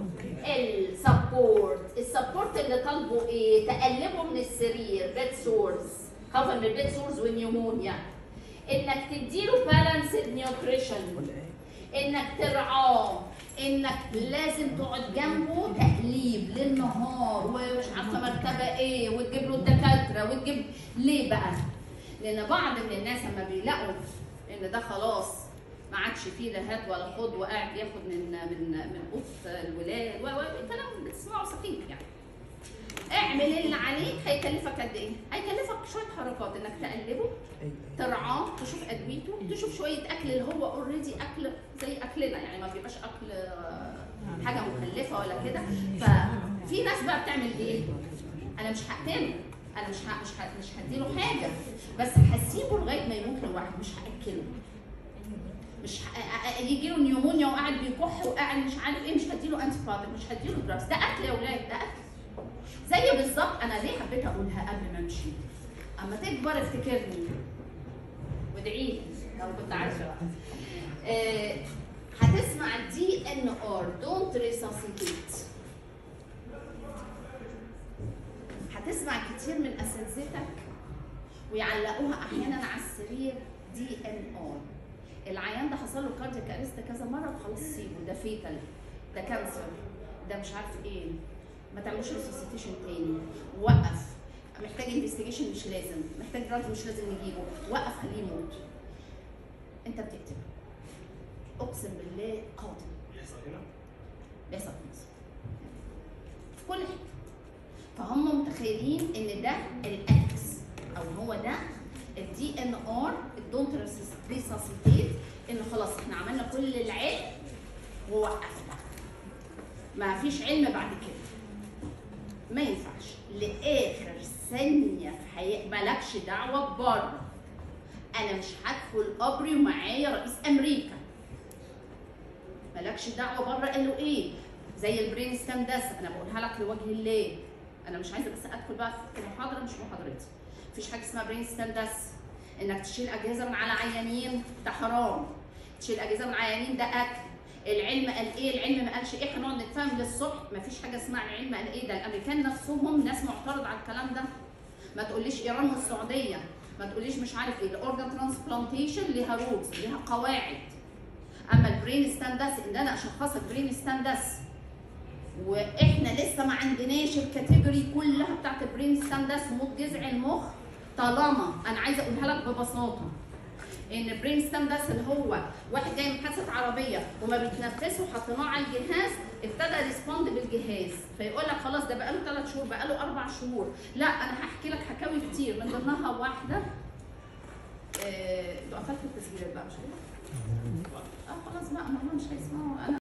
S3: السبورت. السبورت اللي طالبه ايه؟ تقلبه من السرير، بيد سورز، خوفا من البيد سورز والنيومونيا. انك تديله بالانسد نيوتريشن، انك ترعاه، انك لازم تقعد جنبه تقليب للنهار ومش عارفه مرتبه ايه وتجيب له الدكاتره وتجيب. ليه بقى؟ لان بعض من الناس لما بيلاقوا ان ده خلاص ما عادش فيه لا هات ولا خد وقاعد ياخد من من من قوت الولاد والكلام اللي بتسمعه سخيف يعني. اعمل اللي عليك. هيكلفك قد ايه؟ هيكلفك شويه حركات، انك تقلبه، ترعاه، تشوف ادويته، تشوف شويه اكل اللي هو اوريدي اكل زي اكلنا، يعني ما بيبقاش اكل حاجه مكلفه ولا كده. ففي ناس بقى بتعمل ايه؟ انا مش هقتله، انا مش ه... مش ه... مش هديله حاجه، بس هسيبه لغايه ما يموت لوحده، مش هاكله. مش ه... يجي له نيومونيا وقاعد بيكح وقاعد مش عارف ايه، مش هديله انتي بايوتيك، مش هديله دراجز. ده اكل يا اولاد، ده اكل. زي بالظبط انا ليه حبيت اقولها قبل ما امشي؟ اما تكبر افتكرني وادعي لي لو كنت عارفه. آه هتسمع دي ان ار دونت ريساسيتيت. هتسمع كتير من اساتذتك ويعلقوها احيانا على السرير دي ان ار. العيان ده حصل له كاردياك ارست كذا مره وخلاص سيبه، ده فيتال، ده كانسر، ده مش عارف ايه، ما تعملوش ريسوسيتيشن تاني، وقف. محتاج انفستيجيشن مش لازم، محتاج دراج مش لازم نجيبه، وقف خليه يموت. انت بتقتل. اقسم بالله قاتل. بيحصل هنا؟ بيحصل في مصر. في كل حته. فهم متخيلين ان ده الاكس او هو ده الدي ان ار الدونت ريسوسيتيت، ان خلاص احنا عملنا كل العلم ووقفنا. ما فيش علم بعد كده. ما ينفعش لاخر ثانيه في حياتك، مالكش دعوه بره. انا مش هدخل قبري ومعايا رئيس امريكا، مالكش دعوه بره. قالوا ايه؟ زي البرين ستاندس، انا بقولها لك لوجه الله. انا مش عايزه بس ادخل بقى في محاضره مش محاضرتي. مفيش حاجه اسمها برين ستاندس. انك تشيل اجهزه من على عيانين ده حرام. تشيل اجهزه من عيانين ده اكل. العلم قال ايه؟ العلم ما قالش ايه؟ هنقعد نتفاهم للصبح. مفيش حاجه اسمها العلم قال ايه. ده الامريكان نفسهم ناس معترض على الكلام ده. ما تقوليش ايران والسعوديه، ما تقوليش مش عارف ايه. الاورجان ترانسبلانتيشن ليها رولز، ليها قواعد. اما البرين ستاندس ان انا اشخصك برين ستاندس واحنا لسه ما عندناش الكاتيجوري كلها بتاعت البرين ستاندس موت جذع المخ. طالما انا عايزه اقولها لك ببساطه ان البرين ستاندس اللي هو واحد جاي من حادثه عربيه وما بيتنفسه وحطيناه على الجهاز ابتدى ريسبوند بالجهاز، فيقول لك خلاص ده بقاله ثلاث شهور، بقاله اربع شهور. لا انا هحكي لك حكاوي كتير من ضمنها واحده. انتوا قفلتوا التسجيلات بقى مش كده؟ اه خلاص بقى ما مش هيسمعوا. انا